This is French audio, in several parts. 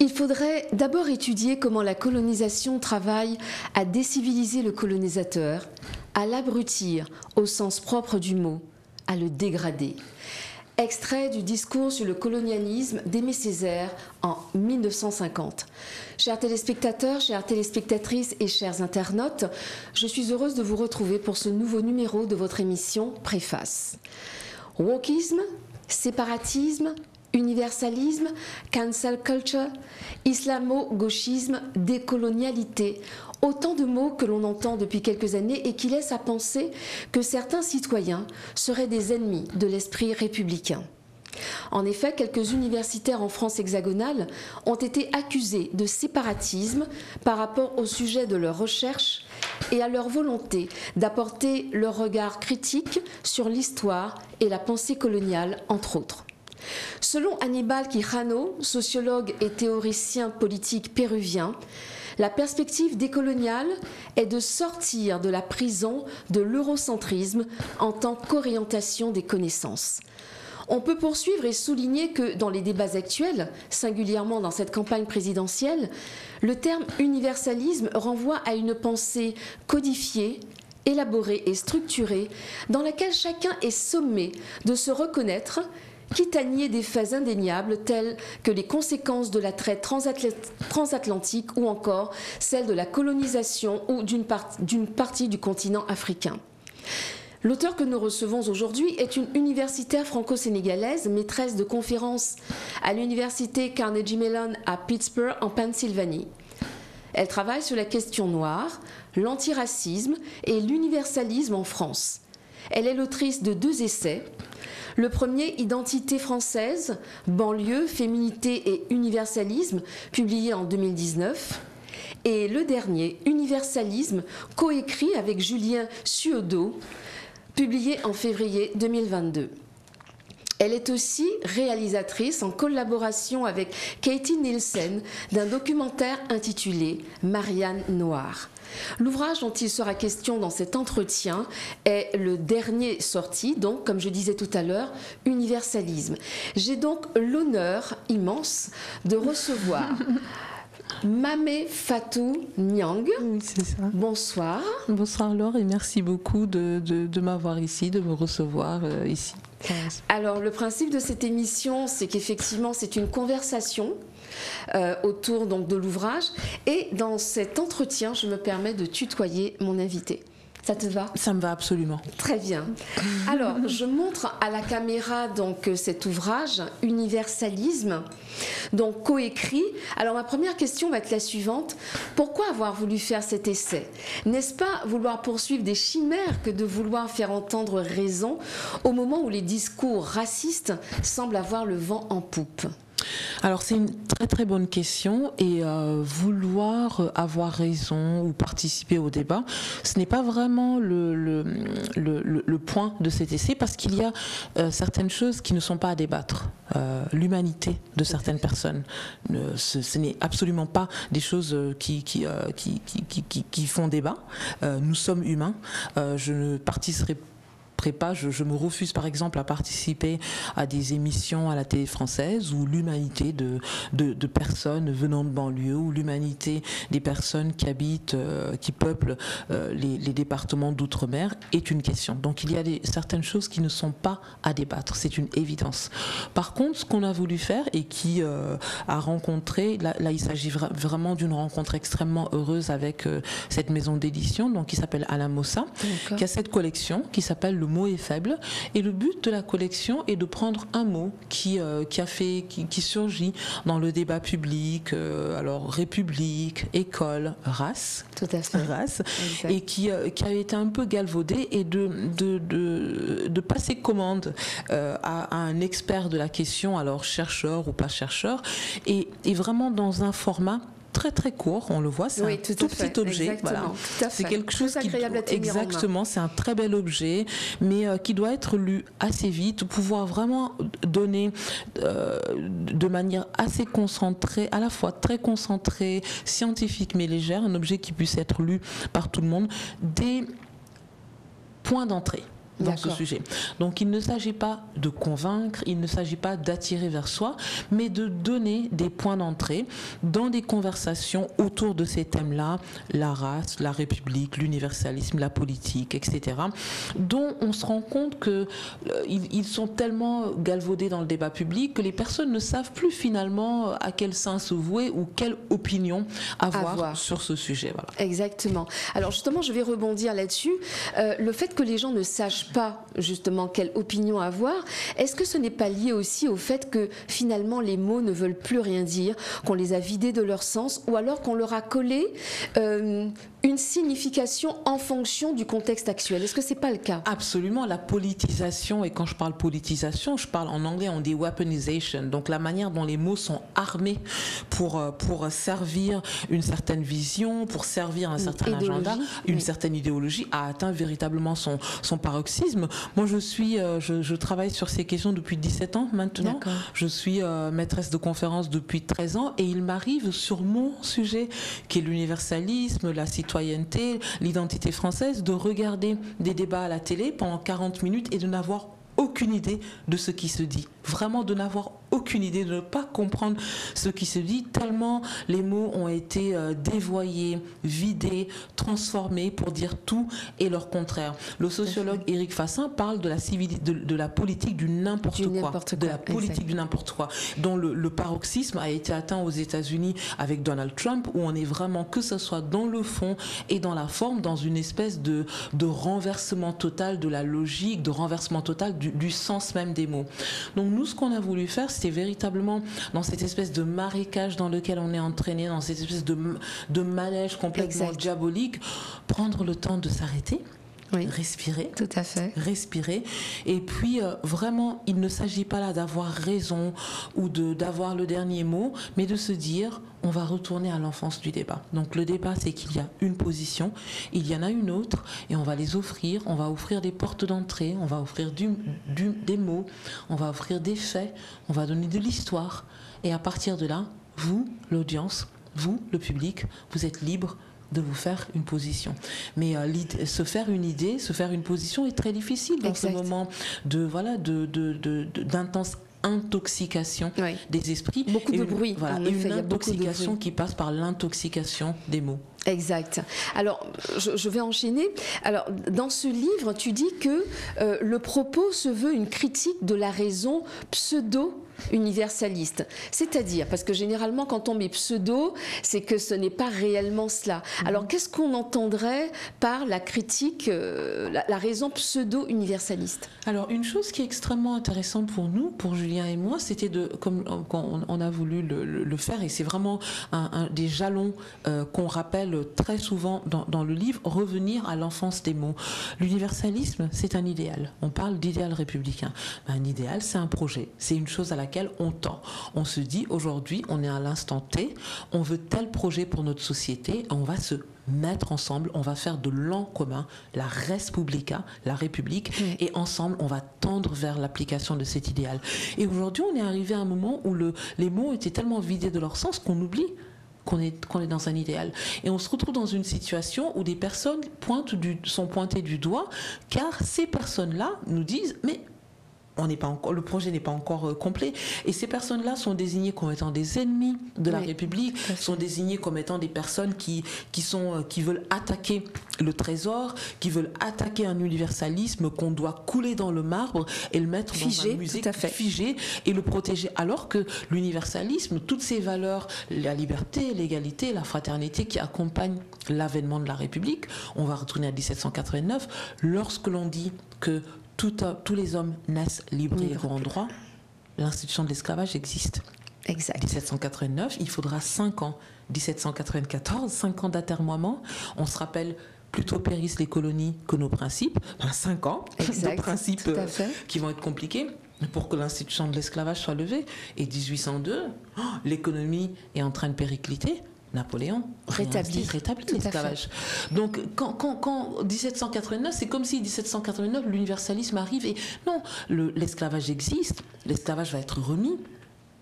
Il faudrait d'abord étudier comment la colonisation travaille à déciviliser le colonisateur, à l'abrutir au sens propre du mot, à le dégrader. Extrait du discours sur le colonialisme d'Aimé Césaire en 1950. Chers téléspectateurs, chères téléspectatrices et chers internautes, je suis heureuse de vous retrouver pour ce nouveau numéro de votre émission Préface. Wokisme, séparatisme, universalisme, cancel culture, islamo-gauchisme, décolonialité, autant de mots que l'on entend depuis quelques années et qui laissent à penser que certains citoyens seraient des ennemis de l'esprit républicain. En effet, quelques universitaires en France hexagonale ont été accusés de séparatisme par rapport au sujet de leurs recherches et à leur volonté d'apporter leur regard critique sur l'histoire et la pensée coloniale, entre autres. Selon Aníbal Quijano, sociologue et théoricien politique péruvien, la perspective décoloniale est de sortir de la prison de l'eurocentrisme en tant qu'orientation des connaissances. On peut poursuivre et souligner que dans les débats actuels, singulièrement dans cette campagne présidentielle, le terme universalisme renvoie à une pensée codifiée, élaborée et structurée, dans laquelle chacun est sommé de se reconnaître, quitte à nier des faits indéniables tels que les conséquences de la traite transatlantique ou encore celles de la colonisation ou d'une partie du continent africain. L'auteur que nous recevons aujourd'hui est une universitaire franco-sénégalaise, maîtresse de conférences à l'université Carnegie Mellon à Pittsburgh en Pennsylvanie. Elle travaille sur la question noire, l'antiracisme et l'universalisme en France. Elle est l'autrice de 2 essais. Le premier, Identité française, banlieue, féminité et universalisme, publié en 2019. Et le dernier, Universalisme, coécrit avec Julien Suodo, publié en février 2022. Elle est aussi réalisatrice en collaboration avec Katie Nielsen d'un documentaire intitulé Marianne Noire. L'ouvrage dont il sera question dans cet entretien est le dernier sorti, donc, comme je disais tout à l'heure, Universalisme. J'ai donc l'honneur immense de recevoir Mamé Fatou Niang. Oui, c'est ça. Bonsoir. Bonsoir Laure et merci beaucoup de m'avoir ici, de me recevoir ici. Alors le principe de cette émission, c'est qu'effectivement c'est une conversation autour donc de l'ouvrage et dans cet entretien, je me permets de tutoyer mon invité. Ça te va ? Ça me va absolument. Très bien. Alors, je montre à la caméra donc cet ouvrage, Universalisme, donc coécrit. Alors, ma première question va être la suivante. Pourquoi avoir voulu faire cet essai ? N'est-ce pas vouloir poursuivre des chimères que de vouloir faire entendre raison au moment où les discours racistes semblent avoir le vent en poupe ? Alors c'est une très très bonne question et vouloir avoir raison ou participer au débat, ce n'est pas vraiment le point de cet essai parce qu'il y a certaines choses qui ne sont pas à débattre. L'humanité de certaines personnes, ce n'est absolument pas des choses qui font débat. Nous sommes humains. Je ne participerai pas, je me refuse par exemple à participer à des émissions à la télé française où l'humanité de personnes venant de banlieue ou l'humanité des personnes qui habitent, qui peuplent les départements d'outre-mer est une question. Donc il y a certaines choses qui ne sont pas à débattre, c'est une évidence. Par contre, ce qu'on a voulu faire et qui a rencontré, là il s'agit vraiment d'une rencontre extrêmement heureuse avec cette maison d'édition donc qui s'appelle Alamosa, qui a cette collection qui s'appelle Le mot est faible et le but de la collection est de prendre un mot qui surgit dans le débat public, alors république, école, race, tout à fait. Race, et qui a été un peu galvaudé et de passer commande à un expert de la question, alors chercheur ou pas chercheur, et vraiment dans un format très très court, on le voit, c'est un tout petit objet. Exactement, voilà. C'est quelque chose qui exactement, c'est un très bel objet, mais qui doit être lu assez vite, pouvoir vraiment donner de manière assez concentrée, à la fois très concentrée, scientifique mais légère, un objet qui puisse être lu par tout le monde, des points d'entrée. dans ce sujet. Donc il ne s'agit pas de convaincre, il ne s'agit pas d'attirer vers soi, mais de donner des points d'entrée dans des conversations autour de ces thèmes-là, la race, la République, l'universalisme, la politique, etc., dont on se rend compte qu'ils sont tellement galvaudés dans le débat public que les personnes ne savent plus finalement à quel sein se vouer ou quelle opinion avoir sur ce sujet. Voilà. Exactement. Alors justement, je vais rebondir là-dessus. Le fait que les gens ne sachent pas justement quelle opinion avoir, est-ce que ce n'est pas lié aussi au fait que finalement les mots ne veulent plus rien dire, qu'on les a vidés de leur sens, ou alors qu'on leur a collé une signification en fonction du contexte actuel? Est-ce que c'est pas le cas? Absolument, la politisation, et quand je parle politisation, je parle en anglais, on dit weaponization, donc la manière dont les mots sont armés pour servir une certaine vision, pour servir un certain agenda, une certaine idéologie, a atteint véritablement son paroxysme. Moi, je travaille sur ces questions depuis 17 ans maintenant. Je suis maîtresse de conférences depuis 13 ans et il m'arrive sur mon sujet, qui est l'universalisme, la citoyenneté, l'identité française, de regarder des débats à la télé pendant 40 minutes et de n'avoir aucune idée de ce qui se dit. Vraiment de n'avoir aucune idée, de ne pas comprendre ce qui se dit, tellement les mots ont été dévoyés, vidés, transformés pour dire tout et leur contraire. Le sociologue Éric Fassin parle de la politique du n'importe quoi, de la politique du n'importe quoi, dont le paroxysme a été atteint aux États-Unis avec Donald Trump, où on est vraiment, que ce soit dans le fond et dans la forme, dans une espèce de renversement total de la logique, de renversement total du sens même des mots. Donc nous, ce qu'on a voulu faire, c'était véritablement, dans cette espèce de marécage dans lequel on est entraîné, dans cette espèce de manège complètement diabolique, prendre le temps de s'arrêter, respirer. Tout à fait. Respirer. Et puis, vraiment, il ne s'agit pas là d'avoir raison ou d'avoir le dernier mot, mais de se dire, on va retourner à l'enfance du débat. Donc, le débat, c'est qu'il y a une position, il y en a une autre, et on va les offrir. On va offrir des portes d'entrée, on va offrir des mots, on va offrir des faits, on va donner de l'histoire. Et à partir de là, vous, l'audience, vous, le public, vous êtes libre de vous faire une position. Mais se faire une idée, se faire une position est très difficile dans ce moment d'intense intoxication des esprits. Beaucoup de bruit. Et une intoxication qui passe par l'intoxication des mots. Exact. Alors, je vais enchaîner. Alors, dans ce livre, tu dis que le propos se veut une critique de la raison pseudo-universaliste. C'est-à-dire, parce que généralement, quand on met pseudo, c'est que ce n'est pas réellement cela. Alors, qu'est-ce qu'on entendrait par la critique, la raison pseudo-universaliste? Alors, une chose qui est extrêmement intéressante pour nous, pour Julien et moi, c'était comme on a voulu le faire, et c'est vraiment un des jalons qu'on rappelle très souvent dans le livre, revenir à l'enfance des mots. L'universalisme, c'est un idéal. On parle d'idéal républicain. Un idéal, c'est un projet. C'est une chose à laquelle on tend. On se dit, aujourd'hui, on est à l'instant T, on veut tel projet pour notre société, on va se mettre ensemble, on va faire de l'en commun, la res publica, la République, et ensemble, on va tendre vers l'application de cet idéal. Et aujourd'hui, on est arrivé à un moment où les mots étaient tellement vidés de leur sens qu'on oublie qu'on est dans un idéal. Et on se retrouve dans une situation où des personnes sont pointées du doigt, car ces personnes-là nous disent, mais le projet n'est pas encore complet. Et ces personnes-là sont désignées comme étant des ennemis de la République, sont désignées comme étant des personnes qui veulent attaquer le trésor, qui veulent attaquer un universalisme qu'on doit couler dans le marbre et le mettre dans un musée figé et le protéger. Alors que l'universalisme, toutes ces valeurs, la liberté, l'égalité, la fraternité qui accompagnent l'avènement de la République, on va retourner à 1789, lorsque l'on dit que tous les hommes naissent libres et égaux en droit, l'institution de l'esclavage existe. Exact. 1789, il faudra 5 ans. 1794, 5 ans d'atermoiement. On se rappelle, plutôt périssent les colonies que nos principes. 5 ans de principes qui vont être compliqués pour que l'institution de l'esclavage soit levée. Et 1802, l'économie est en train de péricliter. Napoléon rétablit l'esclavage. Donc, quand 1789, c'est comme si 1789, l'universalisme arrive et non, l'esclavage existe, l'esclavage va être remis.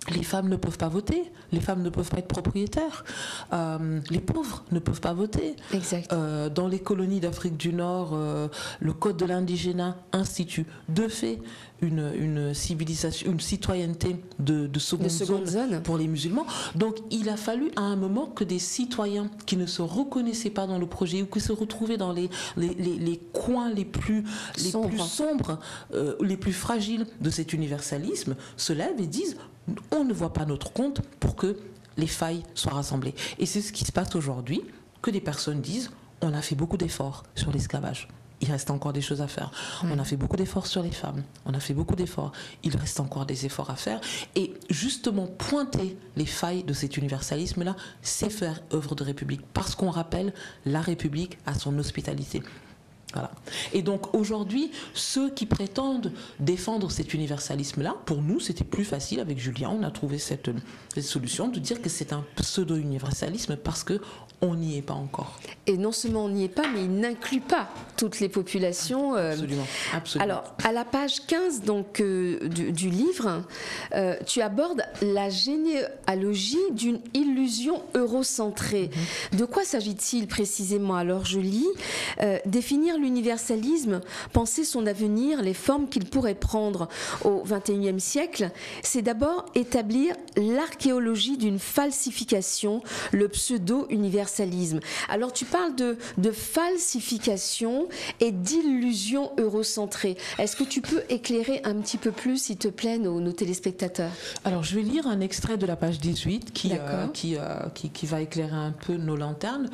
les femmes ne peuvent pas voter, les femmes ne peuvent pas être propriétaires, les pauvres ne peuvent pas voter. Exact. Dans les colonies d'Afrique du Nord, le Code de l'indigénat institue de fait une civilisation, une citoyenneté de seconde zone pour les musulmans. Donc il a fallu à un moment que des citoyens qui ne se reconnaissaient pas dans le projet ou qui se retrouvaient dans les coins les plus sombres, les plus fragiles de cet universalisme se lèvent et disent: on ne voit pas notre compte pour que les failles soient rassemblées. Et c'est ce qui se passe aujourd'hui, que des personnes disent: on a fait beaucoup d'efforts sur l'esclavage. Il reste encore des choses à faire. On a fait beaucoup d'efforts sur les femmes. On a fait beaucoup d'efforts. Il reste encore des efforts à faire. Et justement, pointer les failles de cet universalisme-là, c'est faire œuvre de République. Parce qu'on rappelle la République à son hospitalité. Voilà. Et donc aujourd'hui, ceux qui prétendent défendre cet universalisme-là, pour nous, c'était plus facile avec Julien. On a trouvé cette solution de dire que c'est un pseudo-universalisme parce que on n'y est pas encore. Et non seulement on n'y est pas, mais il n'inclut pas toutes les populations. Absolument, absolument. Alors, à la page 15 donc, du livre, tu abordes la généalogie d'une illusion eurocentrée. De quoi s'agit-il précisément? Alors, je lis, définir l'universalisme, penser son avenir, les formes qu'il pourrait prendre au XXIe siècle, c'est d'abord établir l'archéologie d'une falsification, le pseudo-universalisme. Alors tu parles de falsification et d'illusion eurocentrée. Est-ce que tu peux éclairer un petit peu plus, s'il te plaît, nos téléspectateurs? Alors je vais lire un extrait de la page 18 qui va éclairer un peu nos lanternes.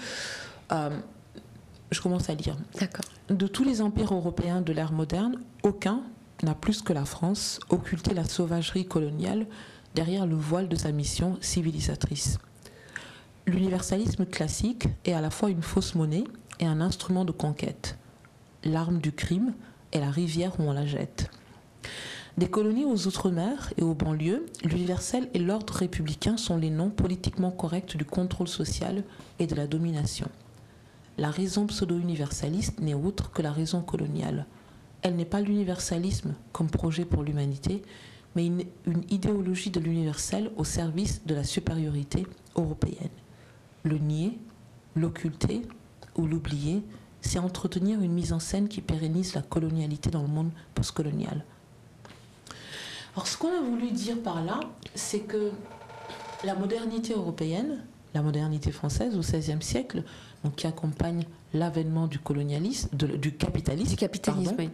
Je commence à lire. D'accord. De tous les empires européens de l'ère moderne, aucun n'a plus que la France occulté la sauvagerie coloniale derrière le voile de sa mission civilisatrice. L'universalisme classique est à la fois une fausse monnaie et un instrument de conquête. L'arme du crime est la rivière où on la jette. Des colonies aux outre-mer et aux banlieues, l'universel et l'ordre républicain sont les noms politiquement corrects du contrôle social et de la domination. La raison pseudo-universaliste n'est autre que la raison coloniale. Elle n'est pas l'universalisme comme projet pour l'humanité, mais une idéologie de l'universel au service de la supériorité européenne. Le nier, l'occulter ou l'oublier, c'est entretenir une mise en scène qui pérennise la colonialité dans le monde postcolonial. Alors ce qu'on a voulu dire par là, c'est que la modernité européenne, la modernité française au XVIe siècle, donc qui accompagne l'avènement du colonialisme, du capitalisme, oui,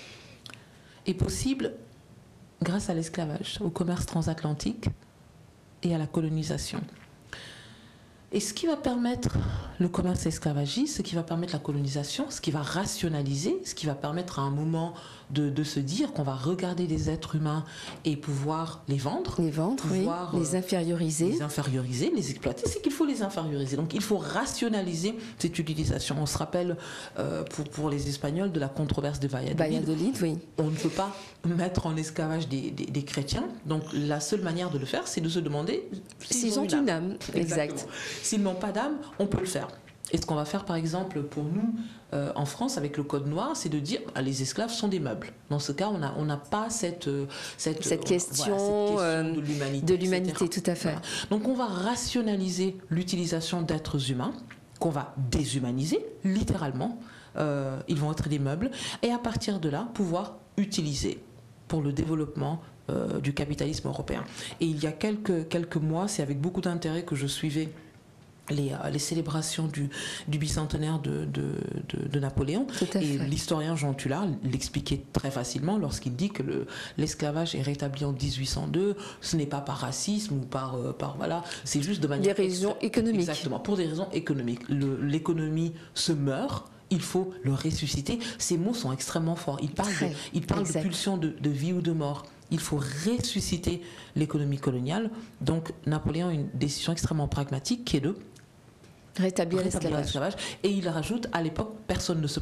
est possible grâce à l'esclavage, au commerce transatlantique et à la colonisation. Et ce qui va permettre le commerce esclavagiste, ce qui va permettre la colonisation, ce qui va rationaliser, ce qui va permettre à un moment de se dire qu'on va regarder les êtres humains et pouvoir les vendre. Les vendre, pouvoir, oui. Les inférioriser. Les inférioriser, les exploiter, c'est qu'il faut les inférioriser. Donc il faut rationaliser cette utilisation. On se rappelle, pour les Espagnols, de la controverse de Valladolid. Valladolid, oui. On ne peut pas mettre en esclavage des chrétiens. Donc la seule manière de le faire, c'est de se demander s'ils ont une âme. Exact. S'ils n'ont pas d'âme, on peut le faire. Et ce qu'on va faire, par exemple, pour nous, en France, avec le Code noir, c'est de dire les esclaves sont des meubles. Dans ce cas, on n'a pas cette question de l'humanité, tout à fait. Voilà. Donc, on va rationaliser l'utilisation d'êtres humains, qu'on va déshumaniser, littéralement. Ils vont être des meubles. Et à partir de là, pouvoir utiliser pour le développement du capitalisme européen. Et il y a quelques mois, c'est avec beaucoup d'intérêt que je suivais les célébrations du bicentenaire de Napoléon. Et l'historien Jean Tullard l'expliquait très facilement lorsqu'il dit que l'esclavage est rétabli en 1802. Ce n'est pas par racisme ou par voilà, c'est juste de manière... Des raisons économiques. Exactement, pour des raisons économiques. L'économie se meurt, il faut le ressusciter. Ces mots sont extrêmement forts. Il parle de pulsion de vie ou de mort. Il faut ressusciter l'économie coloniale. Donc Napoléon a une décision extrêmement pragmatique qui est de rétablir l'esclavage. Et il rajoute, à l'époque, personne ne se plaint.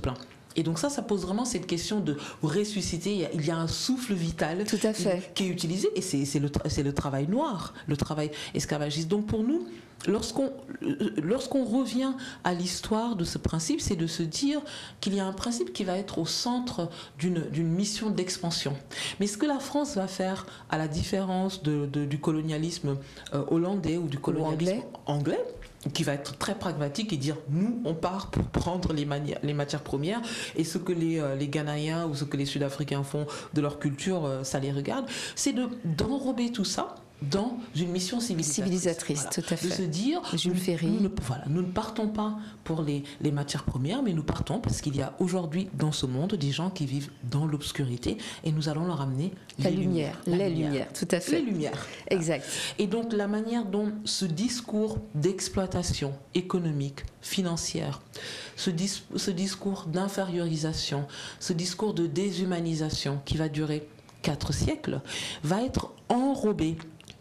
Et donc ça pose vraiment cette question de ressusciter. Il y a un souffle vital Tout à fait. qui est utilisé, et c'est le travail noir, le travail esclavagiste. Donc pour nous, lorsqu'on revient à l'histoire de ce principe, c'est de se dire qu'il y a un principe qui va être au centre d'une mission d'expansion. Mais ce que la France va faire, à la différence du colonialisme hollandais ou du colonialisme anglais, qui va être très pragmatique et dire nous on part pour prendre les matières premières, et ce que les Ghanéens ou ce que les Sud-Africains font de leur culture, ça les regarde, c'est d'enrober tout ça dans une mission civilisatrice. Voilà. Tout à fait. De se dire, Jules Ferry. nous ne partons pas pour les matières premières, mais nous partons parce qu'il y a aujourd'hui dans ce monde des gens qui vivent dans l'obscurité, et nous allons leur amener les lumières, tout à fait. Les lumières. Exact. Et donc la manière dont ce discours d'exploitation économique, financière, ce discours d'infériorisation, ce discours de déshumanisation qui va durer 4 siècles, va être enrobé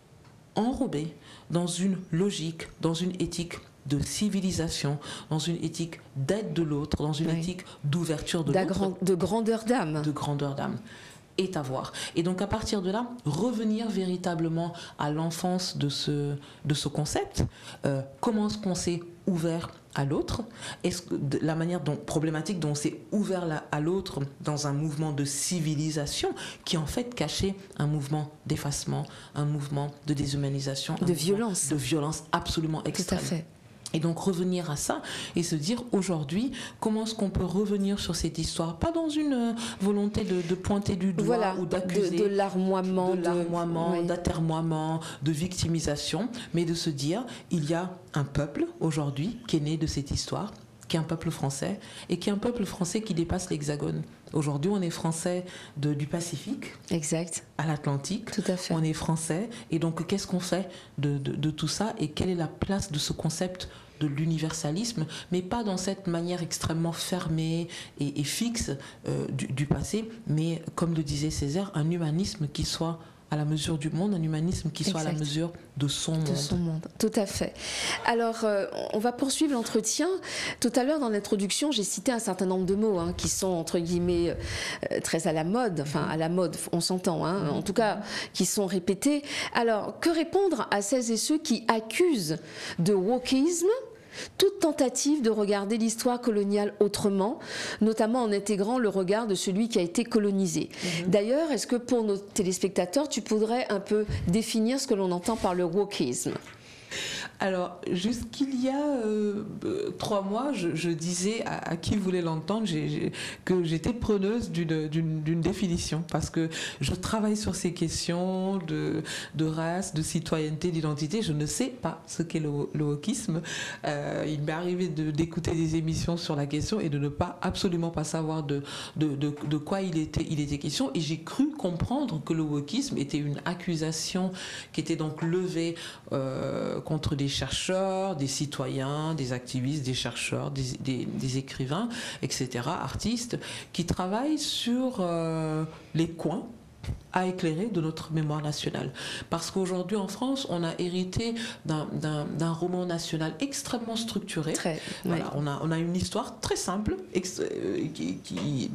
dans une logique, dans une éthique de civilisation, dans une éthique d'aide de l'autre, dans une éthique d'ouverture de l'autre. De grandeur d'âme. De grandeur d'âme. Est à voir. Et donc à partir de là, revenir véritablement à l'enfance de ce concept, comment est-ce qu'on s'est ouvert à l'autre, est-ce que la manière problématique dont on s'est ouvert à l'autre dans un mouvement de civilisation qui en fait cachait un mouvement d'effacement, un mouvement de déshumanisation, de violence absolument extrême. Tout à fait. Et donc revenir à ça et se dire aujourd'hui comment est-ce qu'on peut revenir sur cette histoire, pas dans une volonté de pointer du doigt ou d'accuser, de larmoiement, d'atermoiement, de victimisation, mais de se dire il y a un peuple aujourd'hui qui est né de cette histoire, qui est un peuple français, et qui est un peuple français qui dépasse l'Hexagone. Aujourd'hui, on est français du Pacifique, exact, à l'Atlantique. Tout à fait. On est français, et donc qu'est-ce qu'on fait de tout ça, et quelle est la place de ce concept de l'universalisme, mais pas dans cette manière extrêmement fermée et fixe du passé, mais comme le disait Césaire, un humanisme qui soit à la mesure du monde, un humanisme qui soit à la mesure de son monde. De son monde, tout à fait. Alors, on va poursuivre l'entretien. Tout à l'heure, dans l'introduction, j'ai cité un certain nombre de mots qui sont, entre guillemets, très à la mode. Enfin, à la mode, on s'entend, en tout cas, qui sont répétés. Alors, que répondre à celles et ceux qui accusent de wokisme toute tentative de regarder l'histoire coloniale autrement, notamment en intégrant le regard de celui qui a été colonisé. D'ailleurs, est-ce que pour nos téléspectateurs, tu pourrais un peu définir ce que l'on entend par le wokisme ? Alors, jusqu'il y a 3 mois, je disais à qui voulait l'entendre que j'étais preneuse d'une définition, parce que je travaille sur ces questions de race, de citoyenneté, d'identité. Je ne sais pas ce qu'est le wokisme. Il m'est arrivé d'écouter des émissions sur la question et de ne absolument pas savoir de quoi il était question. Et j'ai cru comprendre que le wokisme était une accusation qui était donc levée contre des chercheurs, des citoyens, des activistes, des chercheurs, des écrivains, etc., artistes, qui travaillent sur les coins à éclairer de notre mémoire nationale. Parce qu'aujourd'hui en France, on a hérité d'un roman national extrêmement structuré. Voilà, on a une histoire très simple qui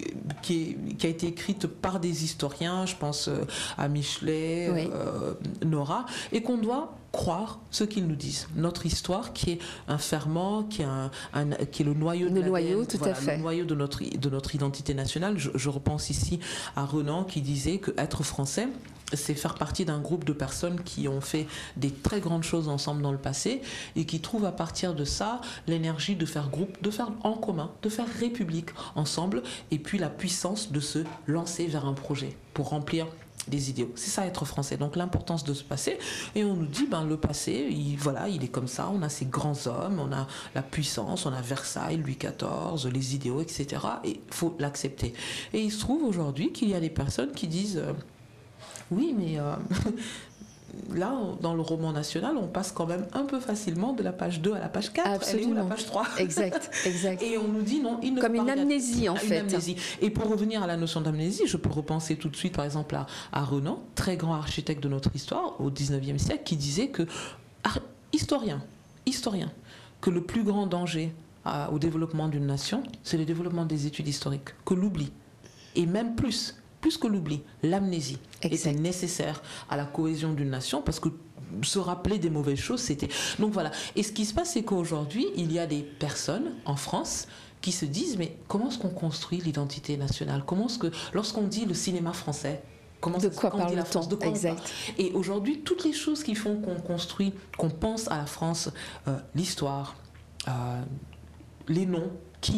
a été écrite par des historiens, je pense à Michelet, Nora, et qu'on doit croire ce qu'ils nous disent. Notre histoire qui est un ferment, qui est le noyau de le noyau de notre identité nationale. Je repense ici à Renan qui disait que être français, c'est faire partie d'un groupe de personnes qui ont fait des très grandes choses ensemble dans le passé et qui trouvent à partir de ça l'énergie de faire groupe, de faire en commun, de faire république ensemble, et puis la puissance de se lancer vers un projet pour remplir des idéaux. C'est ça être français. Donc l'importance de ce passé. Et on nous dit, le passé, il est comme ça. On a ces grands hommes, on a la puissance, on a Versailles, Louis XIV, les idéaux, etc. Et il faut l'accepter. Et il se trouve aujourd'hui qu'il y a des personnes qui disent oui, mais là, dans le roman national, on passe quand même un peu facilement de la page 2 à la page 4. Absolument. Elle est où la page 3 ? Exact. Et on nous dit non, il ne comme une amnésie en fait. Amnésie. Et pour revenir à la notion d'amnésie, je peux repenser tout de suite par exemple à Renan, très grand architecte de notre histoire au 19e siècle, qui disait que historien, que le plus grand danger au développement d'une nation, c'est le développement des études historiques, que l'oubli. Et même plus que l'oubli, l'amnésie était nécessaire à la cohésion d'une nation, parce que se rappeler des mauvaises choses, c'était... Donc voilà. Et ce qui se passe, c'est qu'aujourd'hui, il y a des personnes en France qui se disent, mais comment est-ce qu'on construit l'identité nationale? Comment est-ce que, lorsqu'on dit le cinéma français, de quoi parle-t-on? Exact. Et aujourd'hui, toutes les choses qui font qu'on construit, qu'on pense à la France, l'histoire, les noms,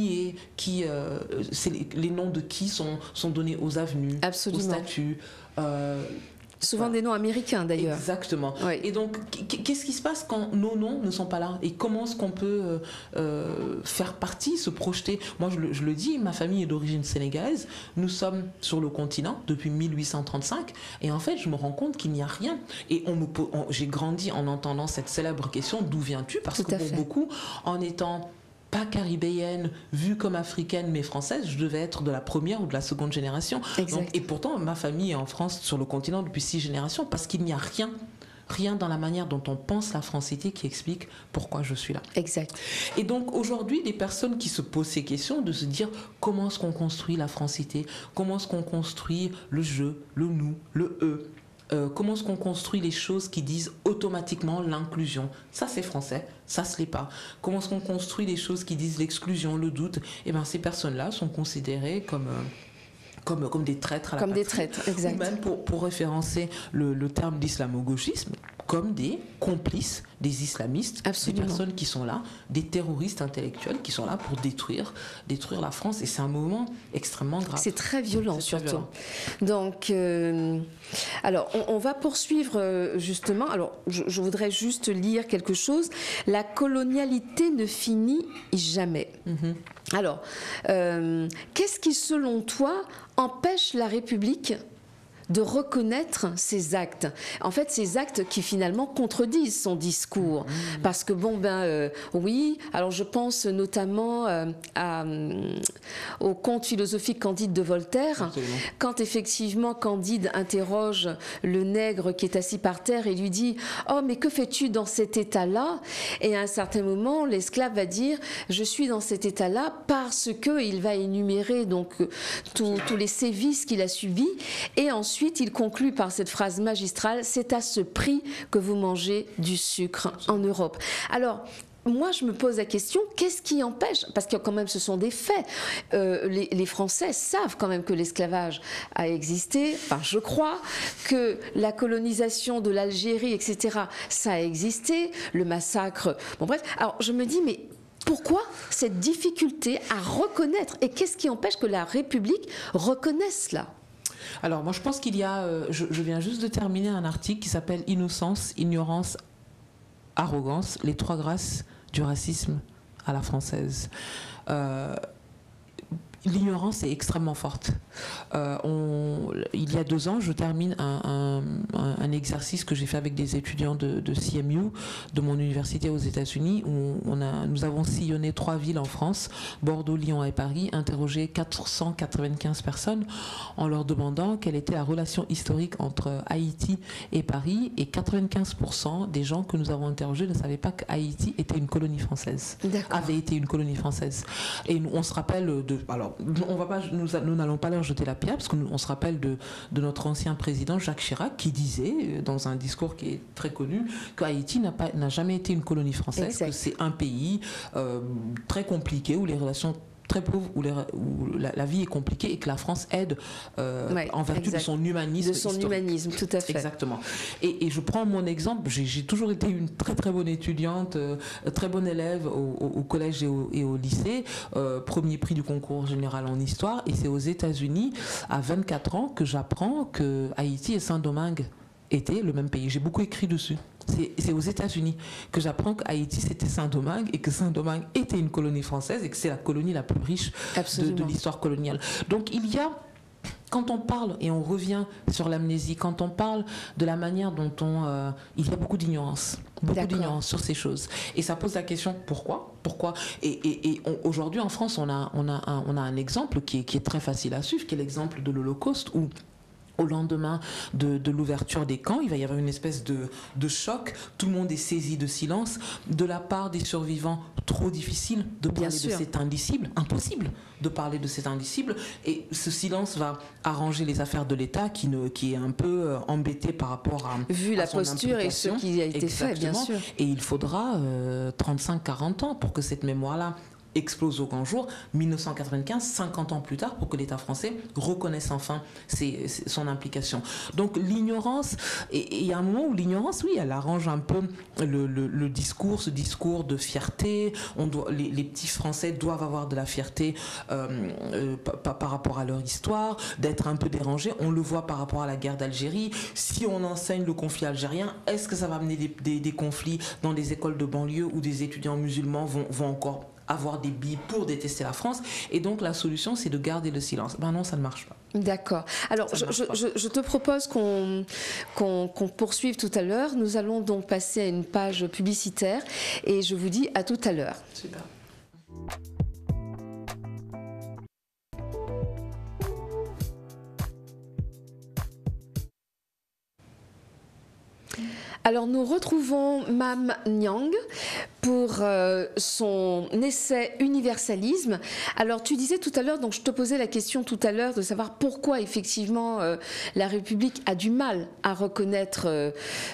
les noms de qui sont donnés aux avenues, absolument, aux statues. Souvent des noms américains d'ailleurs. Exactement. Oui. Et donc, qu'est-ce qui se passe quand nos noms ne sont pas là? Et comment est-ce qu'on peut faire partie, se projeter? Moi, je le dis, ma famille est d'origine sénégalaise. Nous sommes sur le continent depuis 1835. Et en fait, je me rends compte qu'il n'y a rien. Et j'ai grandi en entendant cette célèbre question, d'où viens-tu? Parce que pour beaucoup, en étant pas caribéenne, vue comme africaine mais française, je devais être de la première ou de la seconde génération. Donc, et pourtant, ma famille est en France, sur le continent, depuis 6 générations, parce qu'il n'y a rien dans la manière dont on pense la francité qui explique pourquoi je suis là. Exact. Et donc aujourd'hui, des personnes qui se posent ces questions, de se dire comment est-ce qu'on construit la francité, comment est-ce qu'on construit le je, le nous, le eux, comment est-ce qu'on construit les choses qui disent automatiquement l'inclusion? Ça, c'est français, ça, ce n'est pas. Comment est-ce qu'on construit les choses qui disent l'exclusion, le doute? Eh bien, ces personnes-là sont considérées comme des traîtres à la patrie. Comme des traîtres, exact. Ou même pour référencer le terme d'islamo-gauchisme, comme des complices des islamistes, absolument, des personnes qui sont là, des terroristes intellectuels qui sont là pour détruire la France. Et c'est un moment extrêmement grave. C'est très violent, surtout. Donc, alors, on va poursuivre justement. Alors, je voudrais juste lire quelque chose. La colonialité ne finit jamais. Mm-hmm. Alors, qu'est-ce qui, selon toi, empêche la République de reconnaître ces actes. En fait, ces actes qui finalement contredisent son discours. Parce que oui, alors je pense notamment au conte philosophique Candide de Voltaire. Absolument. Quand effectivement Candide interroge le nègre qui est assis par terre et lui dit « Oh, mais que fais-tu dans cet état-là » Et à un certain moment, l'esclave va dire « Je suis dans cet état-là parce que » il va énumérer donc tous les sévices qu'il a subis et ensuite il conclut par cette phrase magistrale, c'est à ce prix que vous mangez du sucre en Europe. Alors, moi, je me pose la question, qu'est-ce qui empêche? Parce que quand même, ce sont des faits. Les Français savent quand même que l'esclavage a existé. Enfin, je crois que la colonisation de l'Algérie, etc., ça a existé. Le massacre. Bon, bref. Alors, je me dis, mais pourquoi cette difficulté à reconnaître? Et qu'est-ce qui empêche que la République reconnaisse cela? Alors, moi, je pense qu'il y a... je viens juste de terminer un article qui s'appelle « Innocence, ignorance, arrogance, les 3 grâces du racisme à la française ». L'ignorance est extrêmement forte. Il y a 2 ans, je termine un exercice que j'ai fait avec des étudiants de CMU, de mon université aux États-Unis, où nous avons sillonné 3 villes en France, Bordeaux, Lyon et Paris, interrogé 495 personnes en leur demandant quelle était la relation historique entre Haïti et Paris, et 95% des gens que nous avons interrogés ne savaient pas qu'Haïti était une colonie française, avait été une colonie française. Et on se rappelle de... Alors, nous n'allons pas leur jeter la pierre, parce qu'on se rappelle de notre ancien président Jacques Chirac qui disait, dans un discours qui est très connu, qu'Haïti n'a jamais été une colonie française, exact, que c'est un pays très compliqué, où les relations très pauvres, où la vie est compliquée, et que la France aide en vertu de son humanisme. De son historique. Humanisme, tout à fait. Exactement. Et je prends mon exemple, j'ai toujours été une très très bonne étudiante, très bonne élève au collège et au lycée, premier prix du concours général en histoire, et c'est aux États-Unis, à 24 ans, que j'apprends que Haïti et Saint-Domingue étaient le même pays. J'ai beaucoup écrit dessus. C'est aux États-Unis que j'apprends qu'Haïti c'était Saint-Domingue, et que Saint-Domingue était une colonie française, et que c'est la colonie la plus riche de l'histoire coloniale. Donc il y a, quand on parle, et on revient sur l'amnésie, quand on parle de la manière dont il y a beaucoup d'ignorance sur ces choses, et ça pose la question pourquoi et aujourd'hui en France on a un exemple qui est très facile à suivre, qui est l'exemple de l'Holocauste, où au lendemain de l'ouverture des camps, il va y avoir une espèce de choc. Tout le monde est saisi de silence. De la part des survivants, trop difficile de parler de cet indicible, impossible de parler de cet indicible. Et ce silence va arranger les affaires de l'État qui est un peu embêté par rapport à vu la posture et ce qui a été fait, bien sûr. Et il faudra 35-40 ans pour que cette mémoire-là explose au grand jour, 1995, 50 ans plus tard, pour que l'État français reconnaisse enfin son implication. Donc l'ignorance, et il y a un moment où l'ignorance, oui, elle arrange un peu le discours, ce discours de fierté. Les petits Français doivent avoir de la fierté par rapport à leur histoire, d'être un peu dérangés. On le voit par rapport à la guerre d'Algérie. Si on enseigne le conflit algérien, est-ce que ça va amener des conflits dans les écoles de banlieue où des étudiants musulmans vont encore avoir des billes pour détester la France? Et donc la solution, c'est de garder le silence. Ben non, ça ne marche pas. D'accord. Alors, je te propose qu'on poursuive tout à l'heure. Nous allons donc passer à une page publicitaire et je vous dis à tout à l'heure. Super. Alors nous retrouvons Mam Nyang pour son essai Universalisme. Alors tu disais tout à l'heure, donc je te posais la question tout à l'heure de savoir pourquoi effectivement la République a du mal à reconnaître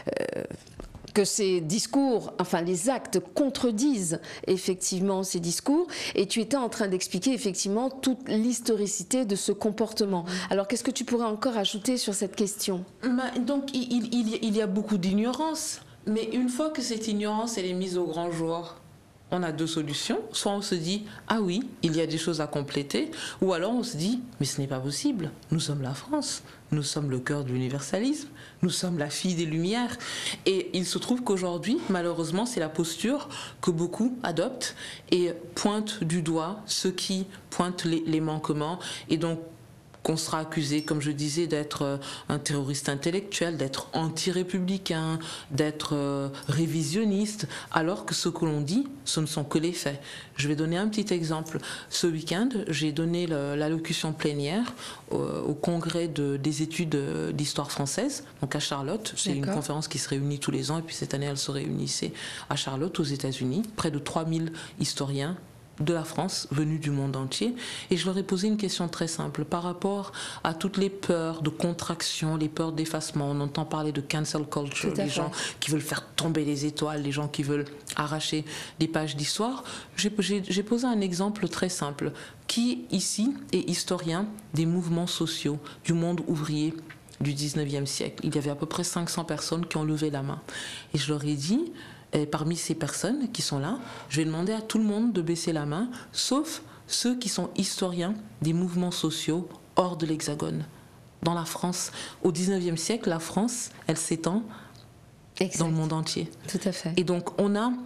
que ces discours, enfin les actes contredisent effectivement ces discours, et tu étais en train d'expliquer effectivement toute l'historicité de ce comportement. Alors qu'est-ce que tu pourrais encore ajouter sur cette question? Donc il y a beaucoup d'ignorance, mais une fois que cette ignorance elle est mise au grand jour, on a deux solutions. Soit on se dit « Ah oui, il y a des choses à compléter », ou alors on se dit « Mais ce n'est pas possible, nous sommes la France, nous sommes le cœur de l'universalisme, nous sommes la fille des Lumières ». Et il se trouve qu'aujourd'hui, malheureusement, c'est la posture que beaucoup adoptent et pointent du doigt ceux qui pointent les manquements. Et donc, qu'on sera accusé, comme je disais, d'être un terroriste intellectuel, d'être anti-républicain, d'être révisionniste, alors que ce que l'on dit, ce ne sont que les faits. Je vais donner un petit exemple. Ce week-end, j'ai donné l'allocution plénière au congrès des études d'histoire française, donc à Charlotte. C'est une conférence qui se réunit tous les ans, et puis cette année, elle se réunissait à Charlotte, aux États-Unis. Près de 3000 historiens de la France, venus du monde entier, et je leur ai posé une question très simple par rapport à toutes les peurs de contraction, les peurs d'effacement. On entend parler de cancel culture, les gens qui veulent faire tomber les étoiles, les gens qui veulent arracher des pages d'histoire. J'ai posé un exemple très simple. Qui ici est historien des mouvements sociaux du monde ouvrier du 19e siècle? Il y avait à peu près 500 personnes qui ont levé la main, et je leur ai dit, et parmi ces personnes qui sont là, je vais demander à tout le monde de baisser la main, sauf ceux qui sont historiens des mouvements sociaux hors de l'Hexagone. Dans la France, au 19e siècle, la France, elle s'étend dans le monde entier. Tout à fait. Et donc, on a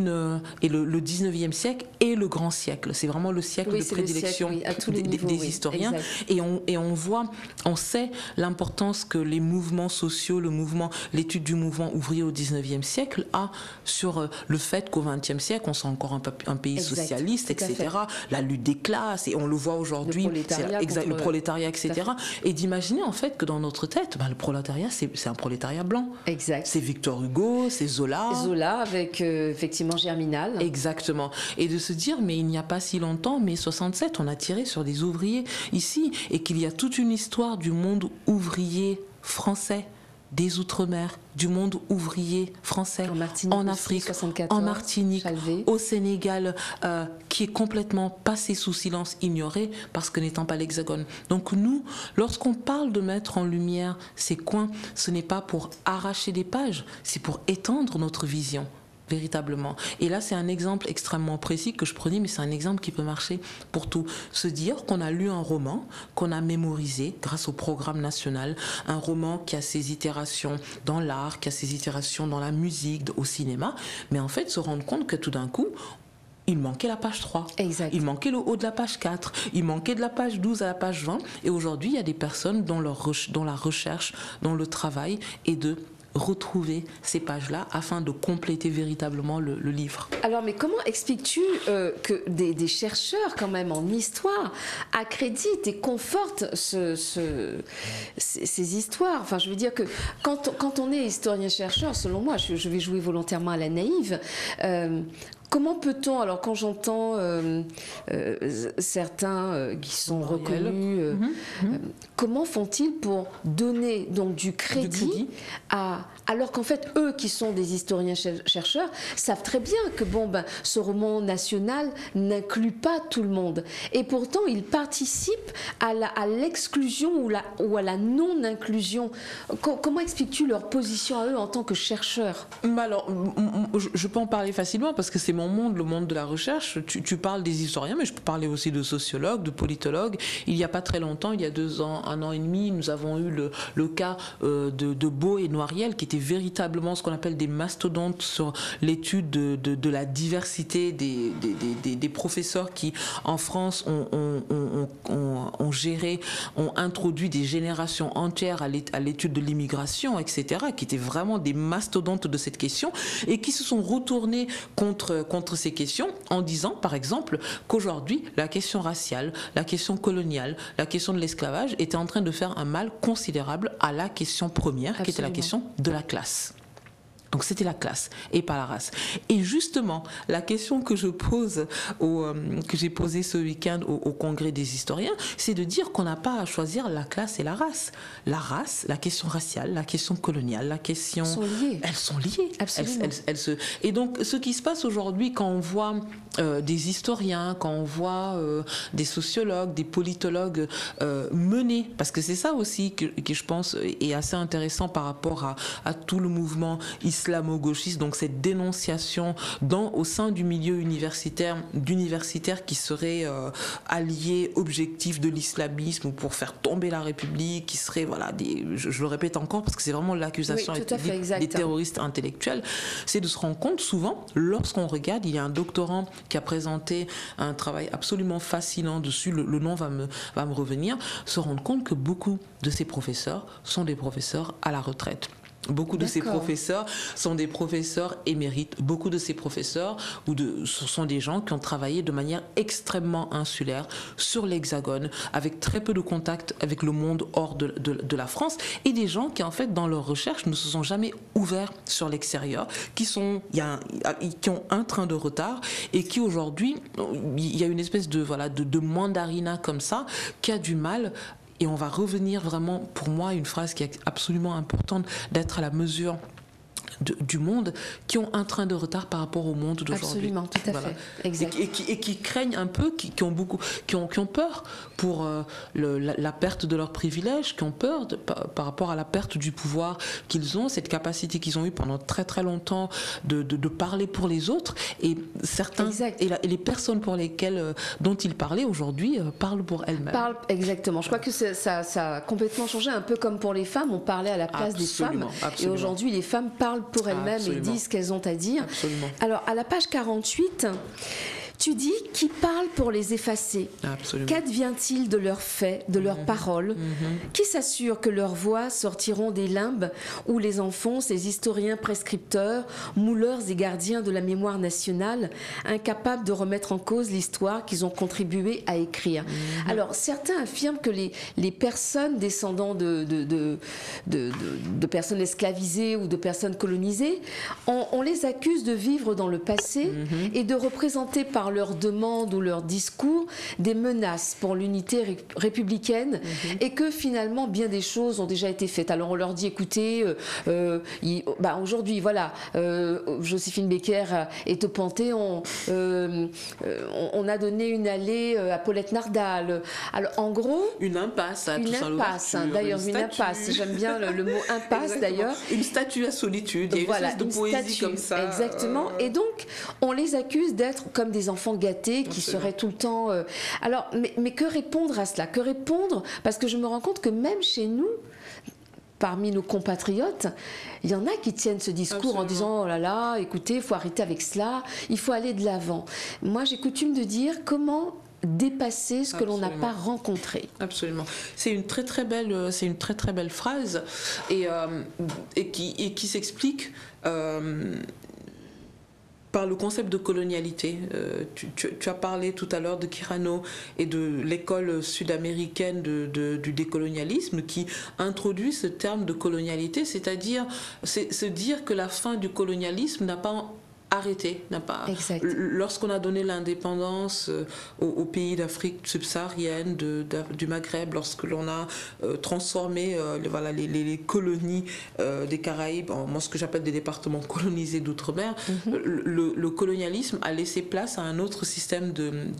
et le 19e siècle est le grand siècle. C'est vraiment le siècle de prédilection des historiens. Et on voit, on sait l'importance que les mouvements sociaux, l'étude du mouvement ouvrier au 19e siècle a sur le fait qu'au 20e siècle, on sent encore un pays socialiste, etc. La lutte des classes, et on le voit aujourd'hui, le prolétariat, etc. Et d'imaginer en fait que dans notre tête, le prolétariat, c'est un prolétariat blanc. Exact. C'est Victor Hugo, c'est Zola. Zola avec effectivement Germinal. Exactement. Et de se dire, mais il n'y a pas si longtemps, mai 67, on a tiré sur des ouvriers ici, et qu'il y a toute une histoire du monde ouvrier français, des Outre-mer, du monde ouvrier français, en Afrique, 74, en Martinique, Chalvet, au Sénégal, qui est complètement passé sous silence, ignoré, parce que n'étant pas l'Hexagone. Donc nous, lorsqu'on parle de mettre en lumière ces coins, ce n'est pas pour arracher des pages, c'est pour étendre notre vision. Véritablement. Et là, c'est un exemple extrêmement précis que je prenais, mais c'est un exemple qui peut marcher pour tout. Se dire qu'on a lu un roman, qu'on a mémorisé grâce au programme national, un roman qui a ses itérations dans l'art, qui a ses itérations dans la musique, au cinéma, mais en fait, se rendre compte que tout d'un coup, il manquait la page 3, exact. Il manquait le haut de la page 4, il manquait de la page 12 à la page 20, et aujourd'hui, il y a des personnes dont la recherche, dont le travail est de retrouver ces pages-là afin de compléter véritablement le livre. Alors, mais comment expliques-tu que des chercheurs, quand même, en histoire, accréditent et confortent ces histoires? Enfin, je veux dire que quand on est historien-chercheur, selon moi, je vais jouer volontairement à la naïve, comment peut-on, alors quand j'entends certains qui sont reconnus, comment font-ils pour donner donc du crédit alors qu'en fait, eux qui sont des historiens-chercheurs savent très bien que ce roman national n'inclut pas tout le monde. Et pourtant, ils participent à l'exclusion ou à la non-inclusion. Comment expliques-tu leur position à eux en tant que chercheurs? Alors, je peux en parler facilement parce que c'est mon monde, le monde de la recherche. Tu parles des historiens, mais je peux parler aussi de sociologues, de politologues. Il n'y a pas très longtemps, il y a 2 ans, 1 an et demi, nous avons eu le cas de Beau et Noiriel, qui étaient véritablement ce qu'on appelle des mastodontes sur l'étude de la diversité des professeurs qui, en France, ont géré, ont introduit des générations entières à l'étude de l'immigration, etc., qui étaient vraiment des mastodontes de cette question et qui se sont retournés contre ces questions en disant, par exemple, qu'aujourd'hui, la question raciale, la question coloniale, la question de l'esclavage était en train de faire un mal considérable à la question première, Absolument. Qui était la question de la classe. Donc c'était la classe et pas la race. Et justement, la question que je pose, que j'ai posée ce week-end au Congrès des historiens, c'est de dire qu'on n'a pas à choisir la classe et la race. La race, la question raciale, la question coloniale, la question... Elles sont liées. Absolument. Et donc, ce qui se passe aujourd'hui, quand on voit des historiens, quand on voit des sociologues, des politologues mener, parce que c'est ça aussi que je pense est assez intéressant par rapport à tout le mouvement islamo-gauchiste, donc cette dénonciation au sein du milieu d'universitaires qui seraient alliés objectifs de l'islamisme ou pour faire tomber la République, qui seraient, voilà, je le répète encore parce que c'est vraiment l'accusation des terroristes intellectuels, c'est de se rendre compte souvent, lorsqu'on regarde, il y a un doctorant qui a présenté un travail absolument fascinant dessus, le nom va me revenir, se rendre compte que beaucoup de ces professeurs sont des professeurs à la retraite. Beaucoup de ces professeurs sont des professeurs émérites. Beaucoup de ces professeurs ce sont des gens qui ont travaillé de manière extrêmement insulaire sur l'Hexagone, avec très peu de contact avec le monde hors de la France, et des gens qui, en fait, dans leur recherche, ne se sont jamais ouverts sur l'extérieur, qui ont un train de retard et qui, aujourd'hui, il y a une espèce de mandarina comme ça, qui a du mal. Et on va revenir vraiment, pour moi, une phrase qui est absolument importante, d'être à la mesure du monde, qui ont un train de retard par rapport au monde d'aujourd'hui. Absolument, tout à fait. Exact. Et qui craignent un peu, qui ont peur pour la perte de leurs privilèges, qui ont peur par rapport à la perte du pouvoir qu'ils ont, cette capacité qu'ils ont eue pendant très très longtemps de parler pour les autres, et certains et les personnes pour lesquelles dont ils parlaient aujourd'hui parlent pour elles-mêmes. Exactement. Je crois que ça a complètement changé, un peu comme pour les femmes, on parlait à la place des femmes, et aujourd'hui les femmes parlent pour elles-mêmes et disent ce qu'elles ont à dire. Absolument. Alors, à la page 48, tu dis qui parle pour les effacer. Absolument. Qu'advient-il de leurs faits, de leurs paroles? Qui s'assure que leurs voix sortiront des limbes où les enfoncent les historiens prescripteurs, mouleurs et gardiens de la mémoire nationale, incapables de remettre en cause l'histoire qu'ils ont contribué à écrire? Alors, certains affirment que les personnes descendant de personnes esclavisées ou de personnes colonisées, on les accuse de vivre dans le passé et de représenter par leurs demandes ou leurs discours des menaces pour l'unité républicaine, et que finalement bien des choses ont déjà été faites. Alors on leur dit, écoutez, aujourd'hui, voilà, Joséphine Baker est au Panthéon, on a donné une allée à Paulette Nardal. Alors en gros... Une impasse. D'ailleurs, une impasse. J'aime bien le mot impasse, d'ailleurs. Une statue à solitude. Il y a une espèce de poésie comme ça. Exactement. Et donc, on les accuse d'être comme des enfants gâtés qui seraient tout le temps... Alors, mais que répondre à cela? Que répondre? Parce que je me rends compte que même chez nous, parmi nos compatriotes, il y en a qui tiennent ce discours en disant « Oh là là, écoutez, il faut arrêter avec cela, il faut aller de l'avant ». Moi, j'ai coutume de dire comment dépasser ce que l'on n'a pas rencontré. Absolument. C'est une très très belle phrase et qui s'explique par le concept de colonialité. Tu as parlé tout à l'heure de Quirano et de l'école sud-américaine du décolonialisme qui introduit ce terme de colonialité, c'est-à-dire se dire que la fin du colonialisme n'a pas arrêté, lorsqu'on a donné l'indépendance aux pays d'Afrique subsaharienne, du Maghreb, lorsque l'on a transformé les colonies des Caraïbes en ce que j'appelle des départements colonisés d'outre-mer, le colonialisme a laissé place à un autre système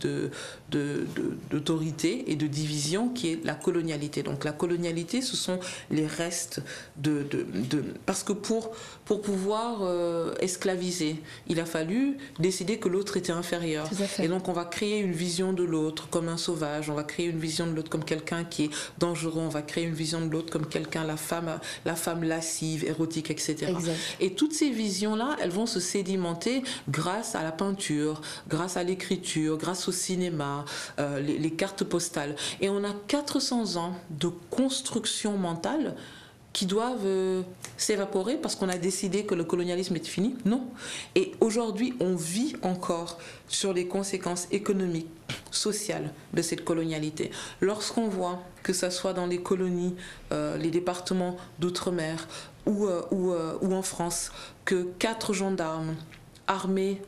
d'autorité et de division qui est la colonialité. Donc la colonialité, ce sont les restes parce que pour pouvoir esclaviser, il a fallu décider que l'autre était inférieur. Et donc on va créer une vision de l'autre comme un sauvage, on va créer une vision de l'autre comme quelqu'un qui est dangereux, on va créer une vision de l'autre comme quelqu'un, la femme lascive, érotique, etc. Exact. Et toutes ces visions-là, elles vont se sédimenter grâce à la peinture, grâce à l'écriture, grâce au cinéma, les cartes postales. Et on a 400 ans de construction mentale qui doivent s'évaporer parce qu'on a décidé que le colonialisme est fini. Non. Et aujourd'hui, on vit encore sur les conséquences économiques, sociales de cette colonialité. Lorsqu'on voit que ce soit dans les colonies, les départements d'outre-mer ou en France, que 4 gendarmes armés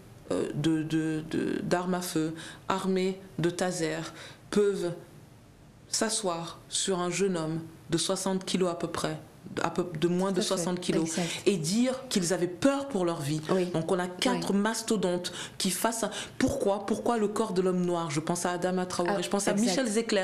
d'armes à feu, armés de tasers, peuvent s'asseoir sur un jeune homme de 60 kilos à peu près, de moins de 60 kilos, et dire qu'ils avaient peur pour leur vie. Oui. Donc on a 4 mastodontes qui fassent... Pourquoi le corps de l'homme noir? Je pense à Adama Traoré, je pense à Michel Zecler.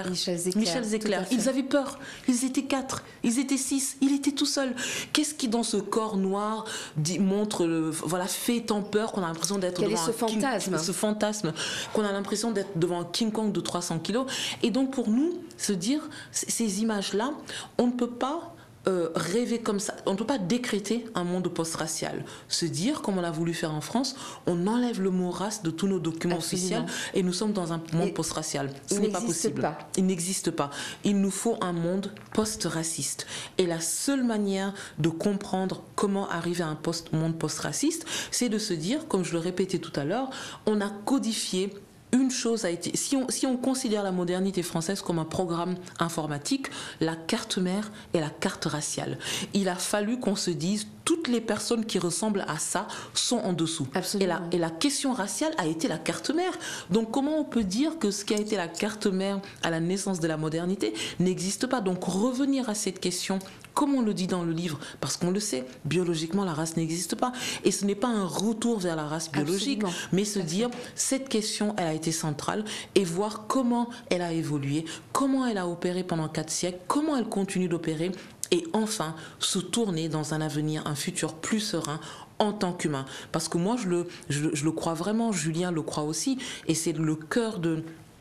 Ils avaient peur. Ils étaient 4, ils étaient 6, il était tout seul. Qu'est-ce qui dans ce corps noir montre, fait tant peur qu'on a l'impression d'être devant ce fantasme, qu'on a l'impression d'être devant un King Kong de 300 kilos. Et donc pour nous, se dire, ces images-là, on ne peut pas rêver comme ça. On ne peut pas décréter un monde post-racial. Se dire, comme on a voulu faire en France, on enlève le mot race de tous nos documents officiels et nous sommes dans un monde post-racial. Ce n'est pas possible. Il n'existe pas. Il nous faut un monde post-raciste. Et la seule manière de comprendre comment arriver à un monde post-raciste, c'est de se dire, comme je le répétais tout à l'heure, on a codifié. Une chose a été, si on considère la modernité française comme un programme informatique, la carte mère est la carte raciale. Il a fallu qu'on se dise, toutes les personnes qui ressemblent à ça sont en dessous. Et la question raciale a été la carte mère. Donc comment on peut dire que ce qui a été la carte mère à la naissance de la modernité n'existe pas? Donc revenir à cette question, comme on le dit dans le livre, parce qu'on le sait, biologiquement la race n'existe pas. Et ce n'est pas un retour vers la race biologique, mais se dire, cette question, elle a été centrale, et voir comment elle a évolué, comment elle a opéré pendant 4 siècles, comment elle continue d'opérer, et enfin se tourner dans un avenir, un futur plus serein en tant qu'humain. Parce que moi, je le crois vraiment, Julien le croit aussi, et c'est le cœur de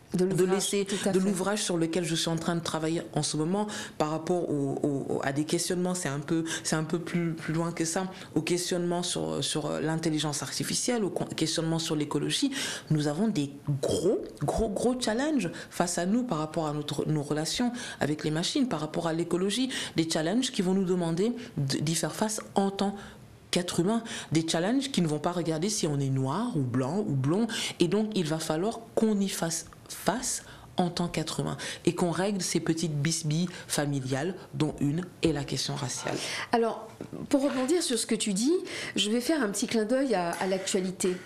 l'ouvrage sur lequel je suis en train de travailler en ce moment par rapport à des questionnements, c'est un peu plus loin que ça, aux questionnements sur l'intelligence artificielle, aux questionnements sur l'écologie. Nous avons des gros challenges face à nous par rapport à nos relations avec les machines, par rapport à l'écologie, des challenges qui vont nous demander d'y faire face en tant qu'être humain, des challenges qui ne vont pas regarder si on est noir ou blanc ou blond, et donc il va falloir qu'on y fasse face en tant qu'être humain et qu'on règle ces petites bisbilles familiales dont une est la question raciale. Alors, pour rebondir sur ce que tu dis, je vais faire un petit clin d'œil à l'actualité.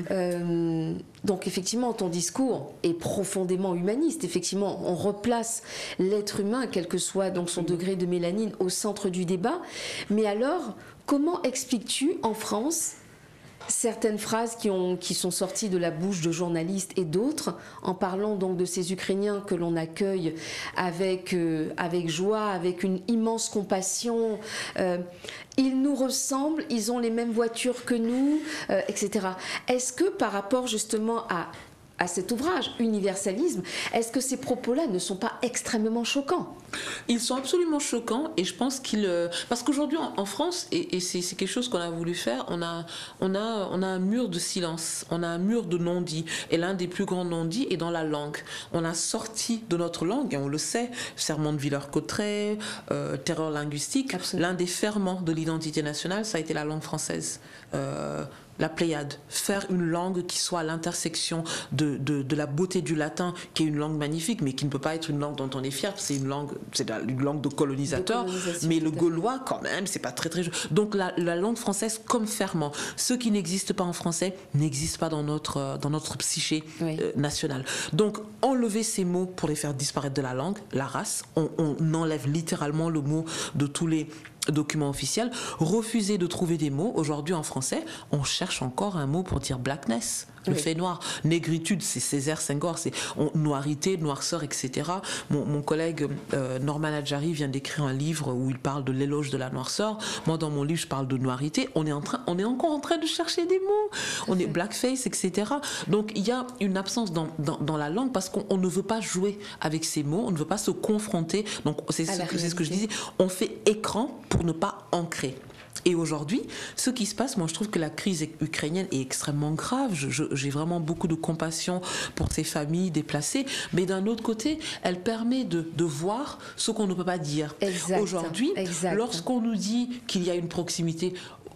Donc effectivement, ton discours est profondément humaniste. Effectivement, on replace l'être humain, quel que soit donc son degré de mélanine, au centre du débat. Mais alors, comment expliques-tu en France certaines phrases qui sont sorties de la bouche de journalistes et d'autres, en parlant donc de ces Ukrainiens que l'on accueille avec joie, avec une immense compassion. Ils nous ressemblent, ils ont les mêmes voitures que nous, etc. Est-ce que par rapport justement à à cet ouvrage, Universalisme. Est-ce que ces propos-là ne sont pas extrêmement choquants? Ils sont absolument choquants et je pense qu'ils... Parce qu'aujourd'hui en France, et c'est quelque chose qu'on a voulu faire, on a un mur de silence, on a un mur de non-dit. Et l'un des plus grands non-dits est dans la langue. On a sorti de notre langue, et on le sait, Serment de Villers-Cotterêts, terreur linguistique, l'un des ferments de l'identité nationale, ça a été la langue française. La Pléiade, faire une langue qui soit à l'intersection de la beauté du latin, qui est une langue magnifique, mais qui ne peut pas être une langue dont on est fier, c'est une langue de colonisateur, mais le gaulois, quand même, c'est pas très... Donc la langue française comme ferment. Ce qui n'existe pas en français n'existe pas dans notre psyché nationale. Donc, enlever ces mots pour les faire disparaître de la langue, la race, on enlève littéralement le mot de tous les documents officiels, refuser de trouver des mots. Aujourd'hui en français, on cherche encore un mot pour dire blackness, le fait noir. Négritude, c'est Césaire Senghor, c'est noirité, noirceur, etc. Mon collègue Norman Adjari vient d'écrire un livre où il parle de l'éloge de la noirceur. Moi, dans mon livre, je parle de noirité. On est encore en train de chercher des mots. On est blackface, etc. Donc, il y a une absence dans la langue parce qu'on ne veut pas jouer avec ces mots, on ne veut pas se confronter. Donc, c'est ce que je disais. On fait écran pour ne pas ancrer. Et aujourd'hui, ce qui se passe, moi je trouve que la crise ukrainienne est extrêmement grave. J'ai vraiment beaucoup de compassion pour ces familles déplacées. Mais d'un autre côté, elle permet de voir ce qu'on ne peut pas dire. Aujourd'hui, lorsqu'on nous dit qu'il y a une proximité...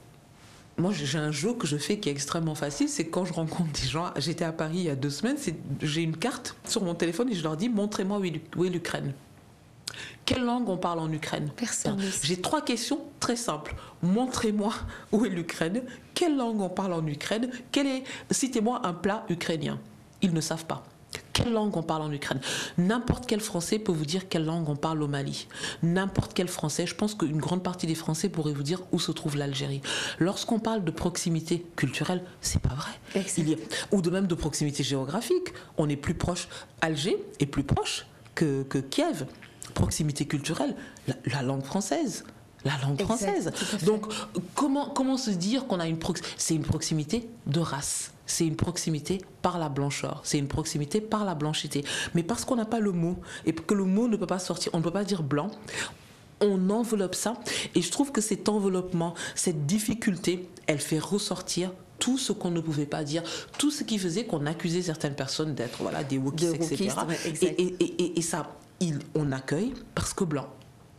Moi, j'ai un jeu que je fais qui est extrêmement facile, c'est quand je rencontre des gens, j'étais à Paris il y a 2 semaines, j'ai une carte sur mon téléphone et je leur dis, montrez-moi où est l'Ukraine. Quelle langue on parle en Ukraine? Personne. J'ai 3 questions très simples. Montrez-moi où est l'Ukraine. Quelle langue on parle en Ukraine? Citez-moi un plat ukrainien. Ils ne savent pas. Quelle langue on parle en Ukraine? N'importe quel Français peut vous dire quelle langue on parle au Mali. N'importe quel Français, je pense qu'une grande partie des Français pourraient vous dire où se trouve l'Algérie. Lorsqu'on parle de proximité culturelle, c'est pas vrai. Ou de même de proximité géographique. On est plus proche, Alger est plus proche que Kiev. Proximité culturelle, la langue française. La langue française. Donc, comment se dire qu'on a c'est une proximité de race. C'est une proximité par la blancheur. C'est une proximité par la blanchité. Mais parce qu'on n'a pas le mot, et que le mot ne peut pas sortir, on ne peut pas dire blanc, on enveloppe ça. Et je trouve que cet enveloppement, cette difficulté, elle fait ressortir tout ce qu'on ne pouvait pas dire, tout ce qui faisait qu'on accusait certaines personnes d'être des wokistes, etc. Et ça... on accueille parce que blanc.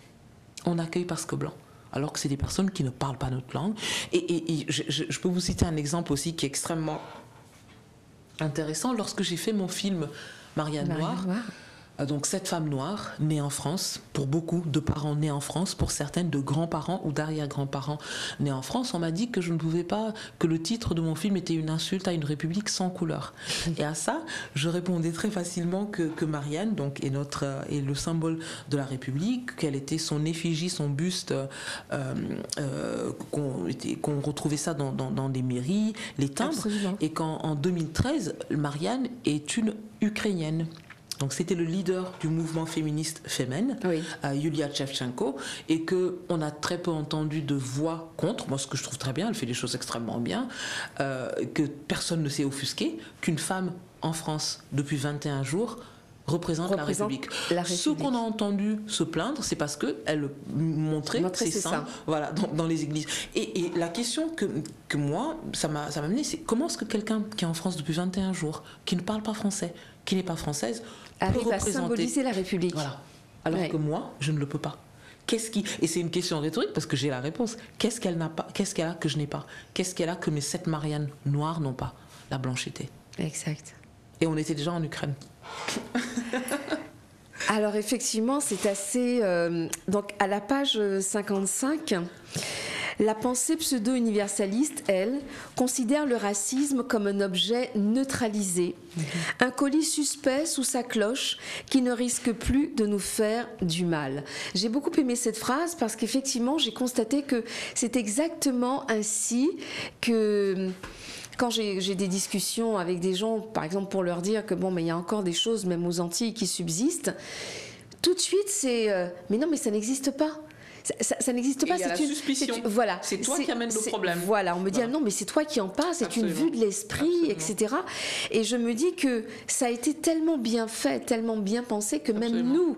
On accueille parce que blanc. Alors que c'est des personnes qui ne parlent pas notre langue. Et je peux vous citer un exemple aussi qui est extrêmement intéressant. Lorsque j'ai fait mon film Marianne Noire, donc cette femme noire née en France, pour beaucoup de parents nés en France, pour certaines de grands-parents ou d'arrière-grands-parents nés en France, on m'a dit que je ne pouvais pas, que le titre de mon film était une insulte à une république sans couleur. Et à ça, je répondais très facilement que Marianne donc, est le symbole de la République, qu'elle était son effigie, son buste, qu'on retrouvait ça dans des mairies, les timbres. Absolument. Et qu'en 2013, Marianne est une Ukrainienne. Donc c'était le leader du mouvement féministe Femen, Yulia Tchevchenko, et qu'on a très peu entendu de voix contre, moi ce que je trouve très bien, elle fait des choses extrêmement bien, que personne ne s'est offusqué, qu'une femme en France depuis 21 jours représente la République. Ce qu'on a entendu se plaindre, c'est parce qu'elle montrait ses seins dans les églises. Et la question que moi, ça m'a amené, c'est comment est-ce que quelqu'un qui est en France depuis 21 jours, qui ne parle pas français, qui n'est pas française, arrive à symboliser la République. Voilà. Alors que moi, je ne le peux pas. Et c'est une question rhétorique parce que j'ai la réponse. Qu'est-ce qu'elle n'a pas? Qu'est-ce qu'elle a que je n'ai pas? Qu'est-ce qu'elle a que mes 7 Mariannes noires n'ont pas? La blanchité. Exact. Et on était déjà en Ukraine. Alors effectivement, c'est assez... donc à la page 55... La pensée pseudo-universaliste, elle, considère le racisme comme un objet neutralisé, un colis suspect sous sa cloche qui ne risque plus de nous faire du mal. J'ai beaucoup aimé cette phrase parce qu'effectivement, j'ai constaté que c'est exactement ainsi que... Quand j'ai des discussions avec des gens, par exemple pour leur dire que il y a encore des choses, même aux Antilles, qui subsistent, tout de suite c'est mais non, mais ça n'existe pas. ça n'existe pas. Il y a la suspicion. Voilà. C'est toi qui amène le problème. Voilà, on me dit ah non, mais c'est toi qui en parles, c'est une vue de l'esprit, etc. Et je me dis que ça a été tellement bien fait, tellement bien pensé que même nous,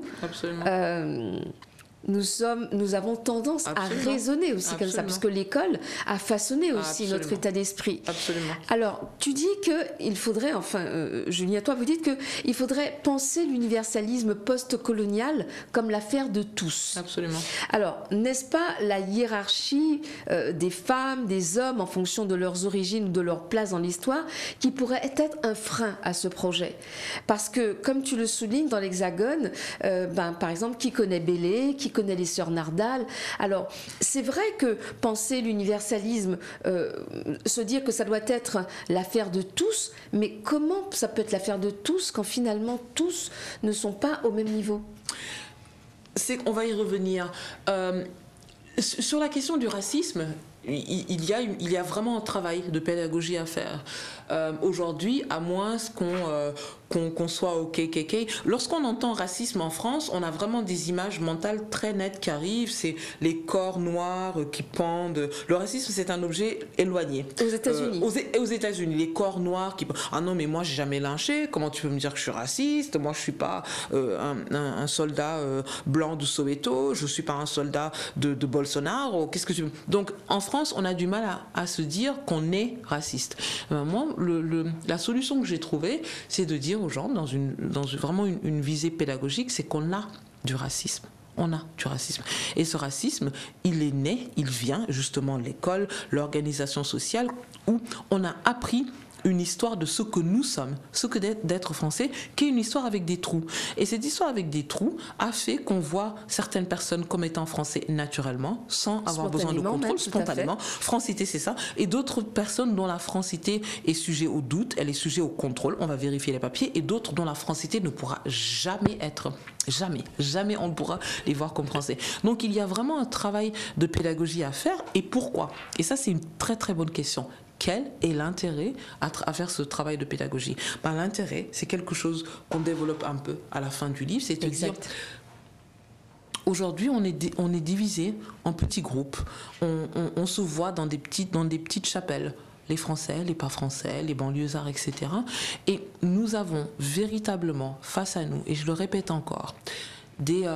nous avons tendance à raisonner aussi comme ça, parce que l'école a façonné aussi notre état d'esprit. Absolument. Alors, tu dis qu'il faudrait, Julie, à toi, vous dites qu'il faudrait penser l'universalisme post-colonial comme l'affaire de tous. Absolument. Alors, n'est-ce pas la hiérarchie des femmes, des hommes, en fonction de leurs origines ou de leur place dans l'histoire, qui pourrait être un frein à ce projet? Parce que, comme tu le soulignes, dans l'Hexagone, par exemple, qui connaît Bellay, qui connaît les sœurs Nardal. Alors, c'est vrai que penser l'universalisme, se dire que ça doit être l'affaire de tous, mais comment ça peut être l'affaire de tous quand finalement tous ne sont pas au même niveau? On va y revenir. Sur la question du racisme, il y a vraiment un travail de pédagogie à faire. Aujourd'hui, à moins qu'on soit au KKK, lorsqu'on entend racisme en France, on a vraiment des images mentales très nettes qui arrivent. C'est les corps noirs qui pendent. Le racisme, c'est un objet éloigné. Aux États-Unis. Aux États-Unis, les corps noirs qui pendent. Ah non, mais moi, j'ai jamais lynché. Comment tu peux me dire que je suis raciste? Moi, je suis pas un soldat blanc de Soweto. Je suis pas un soldat de Bolsonaro. Qu'est-ce que tu veux? Donc, en France, on a du mal à se dire qu'on est raciste. Moi, la solution que j'ai trouvée, c'est de dire aux gens, dans vraiment une visée pédagogique, c'est qu'on a du racisme. On a du racisme. Et ce racisme, il est né, il vient justement de l'école, l'organisation sociale, où on a appris une histoire de ce que nous sommes, ce que d'être français, qui est une histoire avec des trous. Et cette histoire avec des trous a fait qu'on voit certaines personnes comme étant français naturellement, sans avoir besoin de contrôle, spontanément. Francité, c'est ça. Et d'autres personnes dont la francité est sujet au doute, elle est sujet au contrôle, on va vérifier les papiers, et d'autres dont la francité ne pourra jamais être. Jamais on ne pourra les voir comme français. Donc il y a vraiment un travail de pédagogie à faire. Et pourquoi? Et ça, c'est une très très bonne question. Quel est l'intérêt à faire ce travail de pédagogie? L'intérêt, c'est quelque chose qu'on développe un peu à la fin du livre, c'est de dire, aujourd'hui, on est divisé en petits groupes, on se voit dans des petites chapelles, les Français, les pas Français, les banlieusards, etc. Et nous avons véritablement face à nous, et je le répète encore, des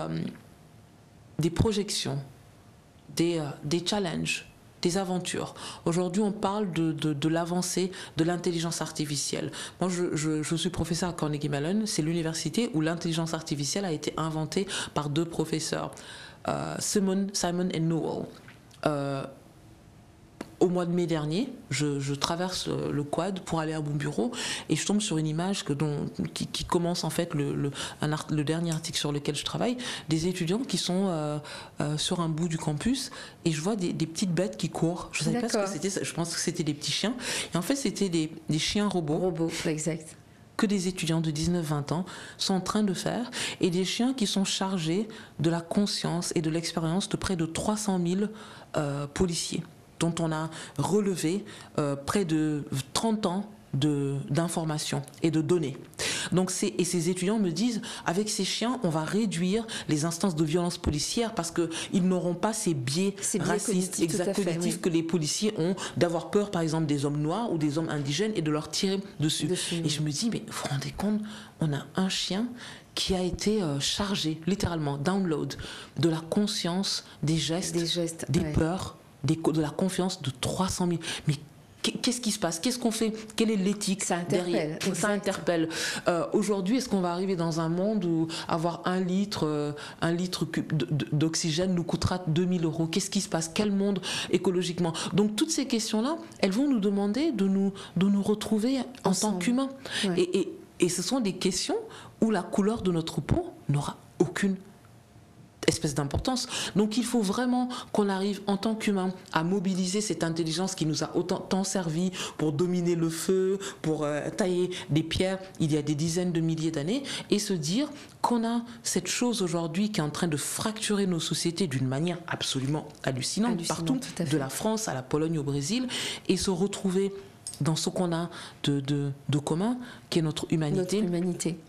projections, des challenges, des aventures. Aujourd'hui, on parle de l'avancée de l'intelligence artificielle. Moi, je suis professeur à Carnegie Mellon. C'est l'université où l'intelligence artificielle a été inventée par deux professeurs, Simon et Newell. Au mois de mai dernier, je traverse le quad pour aller à mon bureau et je tombe sur une image qui commence en fait le dernier article sur lequel je travaille, des étudiants qui sont sur un bout du campus et je vois des petites bêtes qui courent. Je ne savais pas ce que c'était, je pense que c'était des petits chiens. Et en fait, c'était des chiens robots. Robots, exact. Que des étudiants de 19-20 ans sont en train de faire, et des chiens qui sont chargés de la conscience et de l'expérience de près de 300 000 policiers, dont on a relevé près de 30 ans d'informations et de données. Donc et ces étudiants me disent, avec ces chiens, on va réduire les instances de violence policière parce qu'ils n'auront pas ces biais racistes, cognitifs que les policiers ont, d'avoir peur par exemple des hommes noirs ou des hommes indigènes et de leur tirer dessus. Et je me dis, mais vous vous rendez compte, on a un chien qui a été chargé, littéralement, download, de la conscience, des gestes, des peurs, de la confiance de 300 000. Mais qu'est-ce qui se passe? Qu'est-ce qu'on fait? Quelle est l'éthique derrière? Ça interpelle. Aujourd'hui, est-ce qu'on va arriver dans un monde où avoir un litre d'oxygène nous coûtera 2 000 €? Qu'est-ce qui se passe? Quel monde écologiquement? Donc toutes ces questions-là, elles vont nous demander de nous retrouver en tant qu'humains. Ouais. Et ce sont des questions où la couleur de notre peau n'aura aucune espèce d'importance. Donc il faut vraiment qu'on arrive en tant qu'humain à mobiliser cette intelligence qui nous a tant servi pour dominer le feu, pour tailler des pierres il y a des dizaines de milliers d'années, et se dire qu'on a cette chose aujourd'hui qui est en train de fracturer nos sociétés d'une manière absolument hallucinante partout, de la France à la Pologne au Brésil, et se retrouver dans ce qu'on a de commun, qui est notre humanité.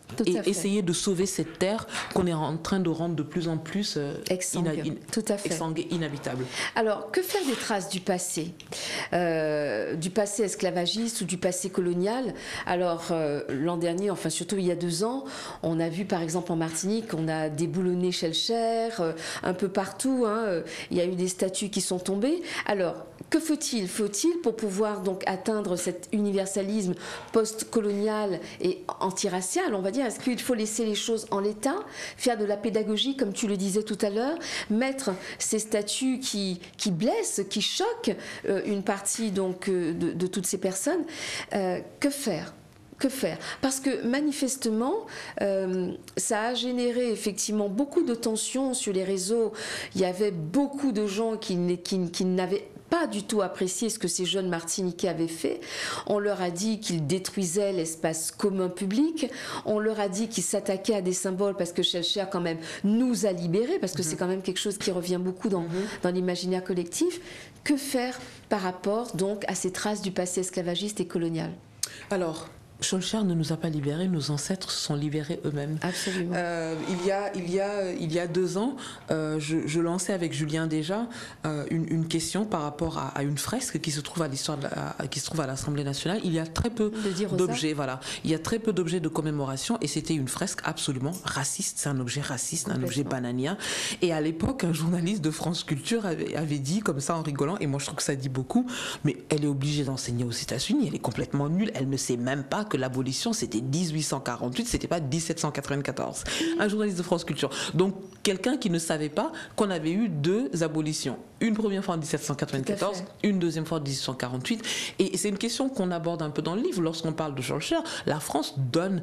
et essayer de sauver cette terre qu'on est en train de rendre de plus en plus inhabitable. Alors, que faire des traces du passé esclavagiste ou du passé colonial? Alors, l'an dernier, enfin surtout il y a 2 ans, on a vu par exemple en Martinique, on a déboulonné Schellcher, un peu partout, hein, il y a eu des statues qui sont tombées. Alors, que faut-il pour pouvoir donc atteindre cet universalisme post-colonial et anti-racial, on va dire? Est-ce qu'il faut laisser les choses en l'état, faire de la pédagogie, comme tu le disais tout à l'heure, mettre ces statuts qui blessent, qui choquent une partie donc, de toutes ces personnes? Que faire? Parce que manifestement, ça a généré effectivement beaucoup de tensions sur les réseaux. Il y avait beaucoup de gens qui n'avaient pas du tout apprécié ce que ces jeunes Martiniquais avaient fait. On leur a dit qu'ils détruisaient l'espace commun public. On leur a dit qu'ils s'attaquaient à des symboles parce que Schellcher quand même nous a libérés, parce que c'est quand même quelque chose qui revient beaucoup dans l'imaginaire collectif. Que faire par rapport donc à ces traces du passé esclavagiste et colonial? Alors, Schellcher ne nous a pas libérés, nos ancêtres se sont libérés eux-mêmes. Absolument. Il y a 2 ans, je lançais avec Julien déjà une question par rapport à une fresque qui se trouve à l'Assemblée nationale. Il y a très peu d'objets, voilà. Il y a très peu d'objets de commémoration et c'était une fresque absolument raciste. C'est un objet raciste, un objet bananien. Et à l'époque, un journaliste de France Culture avait dit comme ça en rigolant, et moi je trouve que ça dit beaucoup, mais elle est obligée d'enseigner aux États-Unis, elle est complètement nulle, elle ne sait même pas que l'abolition c'était 1848, c'était pas 1794. Un journaliste de France Culture. Donc quelqu'un qui ne savait pas qu'on avait eu 2 abolitions. Une première fois en 1794, une deuxième fois en 1848. Et c'est une question qu'on aborde un peu dans le livre. Lorsqu'on parle de Schellcher, la France donne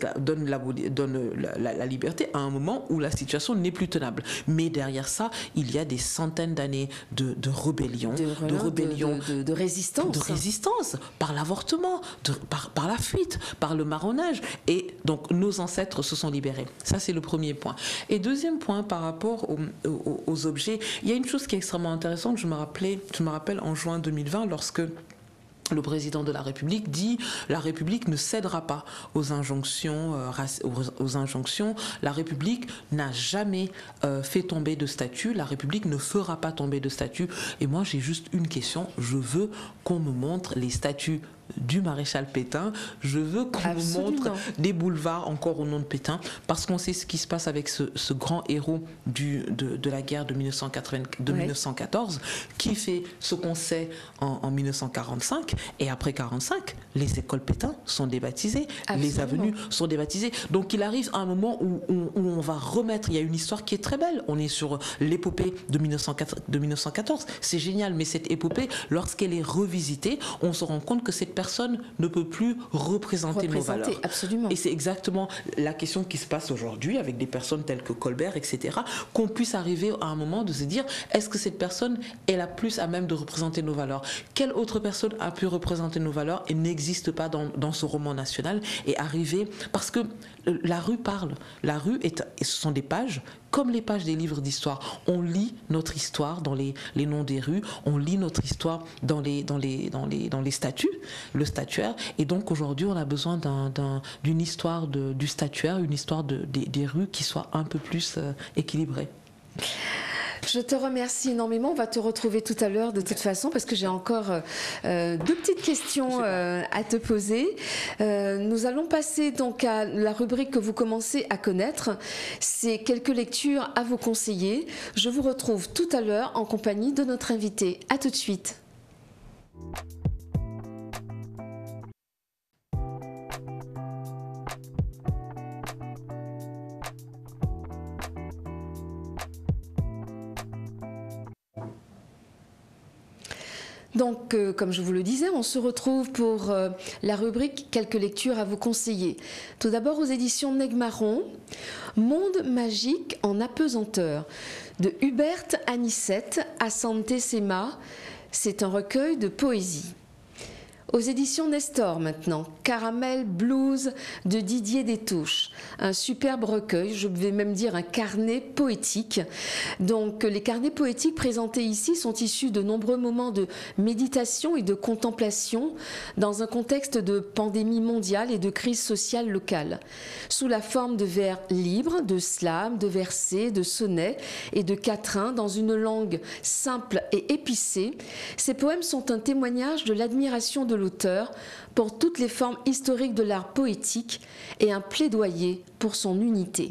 la liberté à un moment où la situation n'est plus tenable. Mais derrière ça, il y a des centaines d'années de rébellion, de résistance. De résistance par l'avortement, par la fuite, par le marronnage. Et donc nos ancêtres se sont libérés. Ça, c'est le premier point. Et deuxième point, par rapport aux objets, il y a une chose qui est extrêmement intéressante. Je me rappelle en juin 2020, lorsque le président de la République dit « La République ne cédera pas aux injonctions. La République n'a jamais fait tomber de statut. La République ne fera pas tomber de statut. » Et moi, j'ai juste une question. Je veux qu'on me montre les statuts du maréchal Pétain. Je veux qu'on me montre des boulevards encore au nom de Pétain, parce qu'on sait ce qui se passe avec ce grand héros de la guerre de 1914, qui fait ce qu'on sait en 1945, et après 1945, les écoles Pétain sont débaptisées, les avenues sont débaptisées. Donc il arrive à un moment où on va remettre, il y a une histoire qui est très belle, on est sur l'épopée de 1914, c'est génial, mais cette épopée, lorsqu'elle est revisitée, on se rend compte que cette personne ne peut plus représenter nos valeurs. Absolument. Et c'est exactement la question qui se passe aujourd'hui avec des personnes telles que Colbert, etc., qu'on puisse arriver à un moment de se dire, est-ce que cette personne est la plus à même de représenter nos valeurs? Quelle autre personne a pu représenter nos valeurs et n'existe pas dans ce roman national? Et arriver, parce que la rue parle. La rue, ce sont des pages, comme les pages des livres d'histoire. On lit notre histoire dans les noms des rues, on lit notre histoire dans les statuts, le statuaire. Et donc aujourd'hui, on a besoin d'une histoire du statuaire, une histoire des rues qui soit un peu plus équilibrée. Je te remercie énormément. On va te retrouver tout à l'heure de toute façon parce que j'ai encore 2 petites questions à te poser. Nous allons passer donc à la rubrique que vous commencez à connaître. C'est quelques lectures à vous conseiller. Je vous retrouve tout à l'heure en compagnie de notre invité. À tout de suite. Donc, comme je vous le disais, on se retrouve pour la rubrique « Quelques lectures à vous conseiller ». Tout d'abord, aux éditions Negmaron, « Monde magique en apesanteur » de Hubert Anissette, Asante Sema. C'est un recueil de poésie. Aux éditions Nestor maintenant, Caramel Blues de Didier Détouche. Un superbe recueil, je vais même dire un carnet poétique. Donc les carnets poétiques présentés ici sont issus de nombreux moments de méditation et de contemplation dans un contexte de pandémie mondiale et de crise sociale locale. Sous la forme de vers libres, de slams, de versets, de sonnets et de quatrains dans une langue simple et épicée, ces poèmes sont un témoignage de l'admiration de l'auteur pour toutes les formes historiques de l'art poétique et un plaidoyer pour son unité.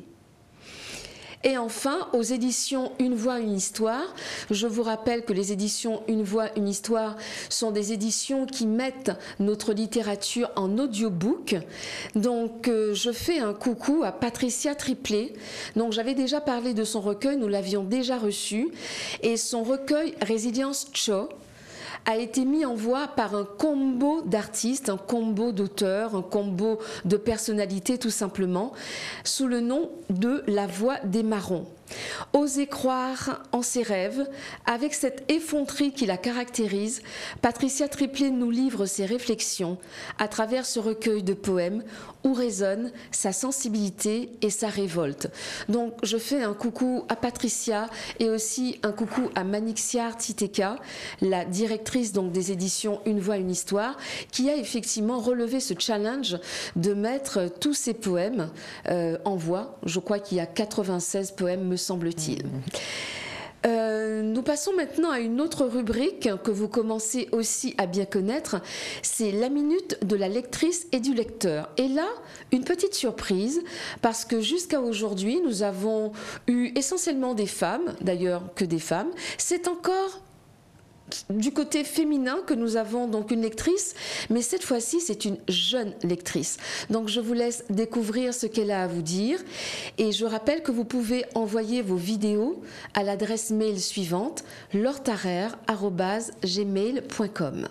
Et enfin, aux éditions Une Voix, Une Histoire, je vous rappelle que les éditions Une Voix, Une Histoire sont des éditions qui mettent notre littérature en audiobook. Donc, je fais un coucou à Patricia Triplet. Donc, j'avais déjà parlé de son recueil, nous l'avions déjà reçu. Et son recueil Résilience Cho a été mis en voix par un combo d'artistes, un combo d'auteurs, un combo de personnalités tout simplement, sous le nom de La Voix des Marrons. Osez croire en ses rêves, avec cette effronterie qui la caractérise, Patricia Triplet nous livre ses réflexions à travers ce recueil de poèmes où résonne sa sensibilité et sa révolte. Donc je fais un coucou à Patricia et aussi un coucou à Manixiar Titeka, la directrice donc des éditions Une Voix, Une Histoire, qui a effectivement relevé ce challenge de mettre tous ces poèmes en voix. Je crois qu'il y a 96 poèmes, me semble-t-il. Nous passons maintenant à une autre rubrique que vous commencez aussi à bien connaître, c'est la minute de la lectrice et du lecteur. Et là, une petite surprise, parce que jusqu'à aujourd'hui, nous avons eu essentiellement des femmes, d'ailleurs que des femmes. C'est encore du côté féminin que nous avons donc une lectrice, mais cette fois-ci c'est une jeune lectrice. Donc je vous laisse découvrir ce qu'elle a à vous dire et je rappelle que vous pouvez envoyer vos vidéos à l'adresse mail suivante lauretarer@gmail.com.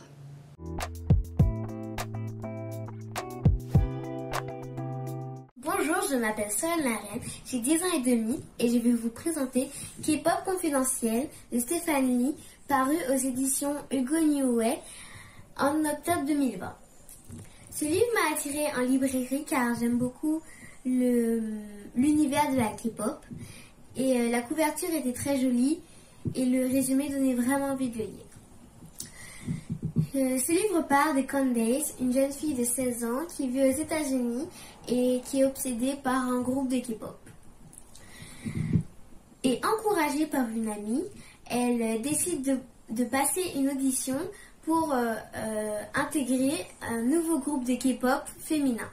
Bonjour, je m'appelle Solène Larraine, j'ai 10 ans et demi et je vais vous présenter K-pop confidentiel de Stéphane Lee, paru aux éditions Hugo Newway en octobre 2020. Ce livre m'a attiré en librairie car j'aime beaucoup l'univers de la K-pop et la couverture était très jolie et le résumé donnait vraiment envie de le lire. Ce livre parle de Candace, une jeune fille de 16 ans qui vit aux États-Unis et qui est obsédée par un groupe de K-pop. Et encouragée par une amie, elle décide de passer une audition pour intégrer un nouveau groupe de K-pop féminin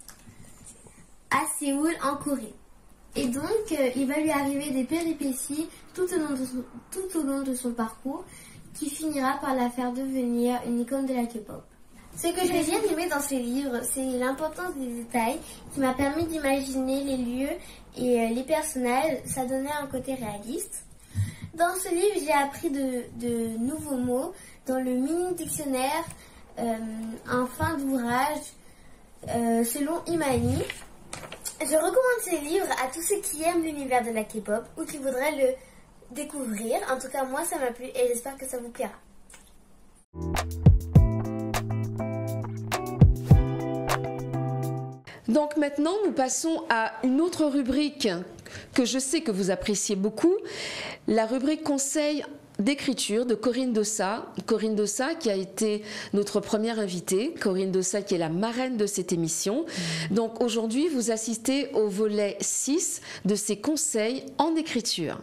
à Séoul en Corée. Et donc, il va lui arriver des péripéties tout au long de son parcours qui finira par la faire devenir une icône de la K-pop. Ce que j'ai bien aimé dans ce livre, c'est l'importance des détails qui m'a permis d'imaginer les lieux et les personnages. Ça donnait un côté réaliste. Dans ce livre, j'ai appris de nouveaux mots dans le mini dictionnaire en fin d'ouvrage selon Imani. Je recommande ce livre à tous ceux qui aiment l'univers de la K-pop ou qui voudraient le découvrir. En tout cas, moi, ça m'a plu et j'espère que ça vous plaira. Donc maintenant, nous passons à une autre rubrique que je sais que vous appréciez beaucoup, la rubrique conseil d'écriture de Corinne Dossa. Corinne Dossa qui a été notre première invitée, Corinne Dossa qui est la marraine de cette émission. Donc aujourd'hui, vous assistez au volet 6 de ses conseils en écriture.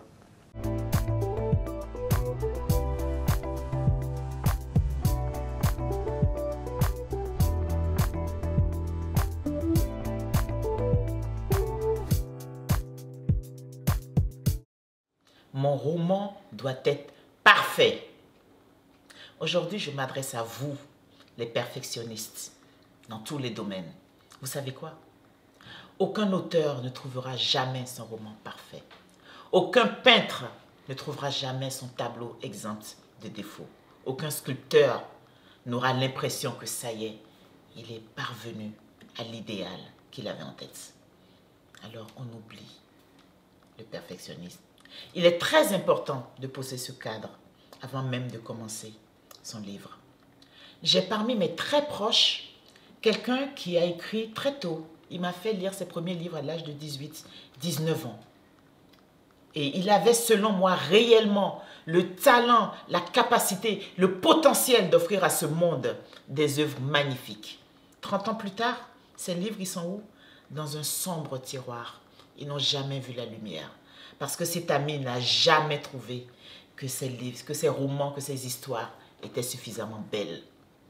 Mon roman doit être parfait. Aujourd'hui, je m'adresse à vous, les perfectionnistes, dans tous les domaines. Vous savez quoi? Aucun auteur ne trouvera jamais son roman parfait. Aucun peintre ne trouvera jamais son tableau exempt de défauts. Aucun sculpteur n'aura l'impression que ça y est, il est parvenu à l'idéal qu'il avait en tête. Alors on oublie le perfectionnisme. Il est très important de poser ce cadre avant même de commencer son livre. J'ai parmi mes très proches quelqu'un qui a écrit très tôt. Il m'a fait lire ses premiers livres à l'âge de 18, 19 ans. Et il avait, selon moi, réellement le talent, la capacité, le potentiel d'offrir à ce monde des œuvres magnifiques. 30 ans plus tard, ces livres, ils sont où? Dans un sombre tiroir. Ils n'ont jamais vu la lumière. Parce que cet ami n'a jamais trouvé que ces livres, que ces romans, que ces histoires étaient suffisamment belles.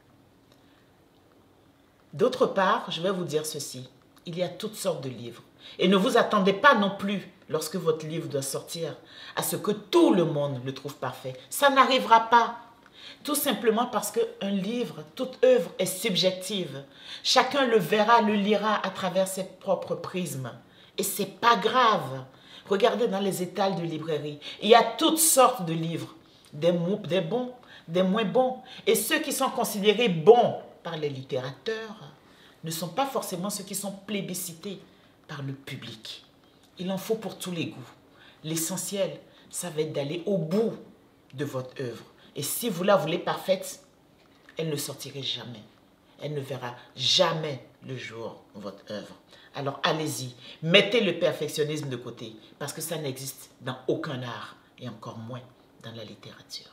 D'autre part, je vais vous dire ceci. Il y a toutes sortes de livres. Et ne vous attendez pas non plus, lorsque votre livre doit sortir, à ce que tout le monde le trouve parfait. Ça n'arrivera pas. Tout simplement parce qu'un livre, toute œuvre est subjective. Chacun le verra, le lira à travers ses propres prismes. Et c'est pas grave. Regardez dans les étals de librairie. Il y a toutes sortes de livres. Des bons, des moins bons. Et ceux qui sont considérés bons par les littérateurs ne sont pas forcément ceux qui sont plébiscités par le public. Il en faut pour tous les goûts. L'essentiel, ça va être d'aller au bout de votre œuvre. Et si vous la voulez parfaite, elle ne sortira jamais. Elle ne verra jamais le jour, votre œuvre. Alors allez-y, mettez le perfectionnisme de côté, parce que ça n'existe dans aucun art, et encore moins dans la littérature.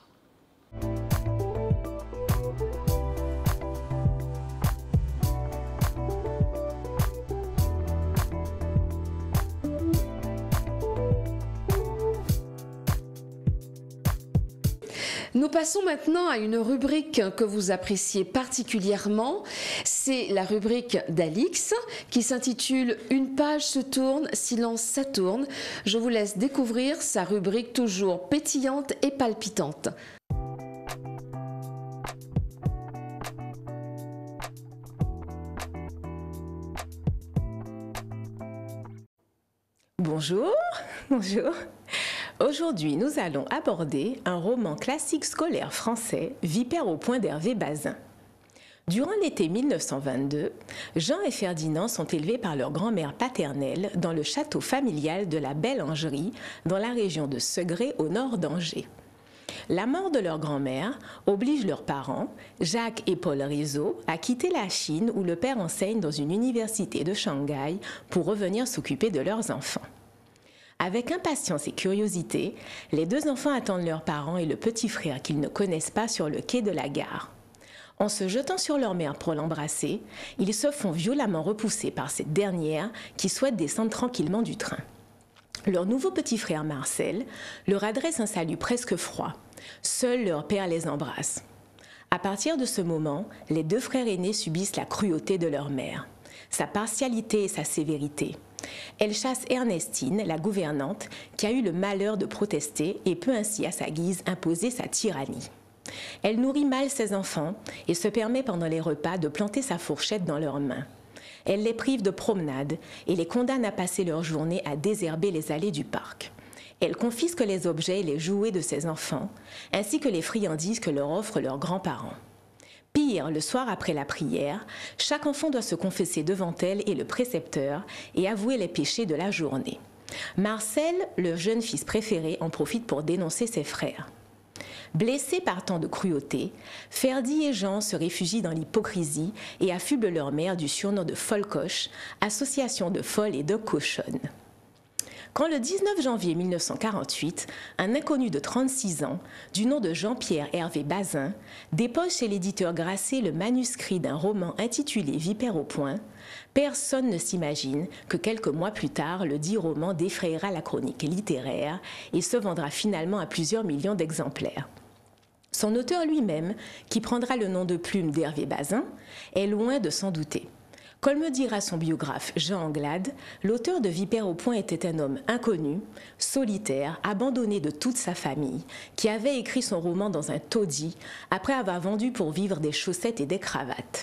Nous passons maintenant à une rubrique que vous appréciez particulièrement. C'est la rubrique d'Alix qui s'intitule « Une page se tourne, silence ça tourne ». Je vous laisse découvrir sa rubrique toujours pétillante et palpitante. Bonjour, bonjour. Aujourd'hui, nous allons aborder un roman classique scolaire français, Vipère au point d'Hervé Bazin. Durant l'été 1922, Jean et Ferdinand sont élevés par leur grand-mère paternelle dans le château familial de la Belle-Angerie, dans la région de Segré, au nord d'Angers. La mort de leur grand-mère oblige leurs parents, Jacques et Paul Rizzo, à quitter la Chine où le père enseigne dans une université de Shanghai pour revenir s'occuper de leurs enfants. Avec impatience et curiosité, les deux enfants attendent leurs parents et le petit frère qu'ils ne connaissent pas sur le quai de la gare. En se jetant sur leur mère pour l'embrasser, ils se font violemment repousser par cette dernière qui souhaite descendre tranquillement du train. Leur nouveau petit frère Marcel leur adresse un salut presque froid. Seul leur père les embrasse. À partir de ce moment, les deux frères aînés subissent la cruauté de leur mère, sa partialité et sa sévérité. Elle chasse Ernestine, la gouvernante, qui a eu le malheur de protester et peut ainsi à sa guise imposer sa tyrannie. Elle nourrit mal ses enfants et se permet pendant les repas de planter sa fourchette dans leurs mains. Elle les prive de promenade et les condamne à passer leur journée à désherber les allées du parc. Elle confisque les objets et les jouets de ses enfants, ainsi que les friandises que leur offrent leurs grands-parents. Pire, le soir après la prière, chaque enfant doit se confesser devant elle et le précepteur et avouer les péchés de la journée. Marcel, le jeune fils préféré, en profite pour dénoncer ses frères. Blessés par tant de cruauté, Ferdy et Jean se réfugient dans l'hypocrisie et affublent leur mère du surnom de Folcoche, association de folle et de cochonne. Quand le 19 janvier 1948, un inconnu de 36 ans, du nom de Jean-Pierre Hervé Bazin, dépose chez l'éditeur Grasset le manuscrit d'un roman intitulé Vipère au point, personne ne s'imagine que quelques mois plus tard, le dit roman défrayera la chronique littéraire et se vendra finalement à plusieurs millions d'exemplaires. Son auteur lui-même, qui prendra le nom de plume d'Hervé Bazin, est loin de s'en douter. Comme me dira son biographe Jean Anglade, l'auteur de Vipère au point était un homme inconnu, solitaire, abandonné de toute sa famille, qui avait écrit son roman dans un taudis après avoir vendu pour vivre des chaussettes et des cravates.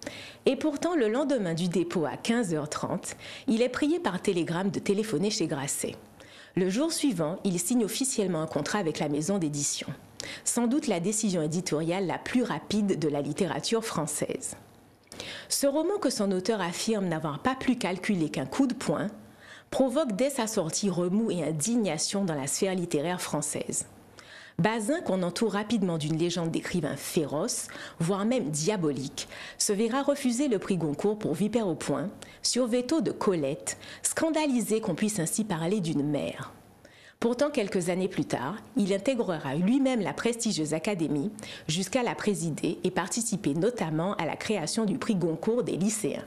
Et pourtant, le lendemain du dépôt à 15h30, il est prié par télégramme de téléphoner chez Grasset. Le jour suivant, il signe officiellement un contrat avec la maison d'édition. Sans doute la décision éditoriale la plus rapide de la littérature française. Ce roman que son auteur affirme n'avoir pas plus calculé qu'un coup de poing, provoque dès sa sortie remous et indignation dans la sphère littéraire française. Bazin, qu'on entoure rapidement d'une légende d'écrivain féroce, voire même diabolique, se verra refuser le prix Goncourt pour Vipère au poing, sur veto de Colette, scandalisée qu'on puisse ainsi parler d'une mère. Pourtant, quelques années plus tard, il intégrera lui-même la prestigieuse Académie jusqu'à la présider et participer notamment à la création du prix Goncourt des lycéens.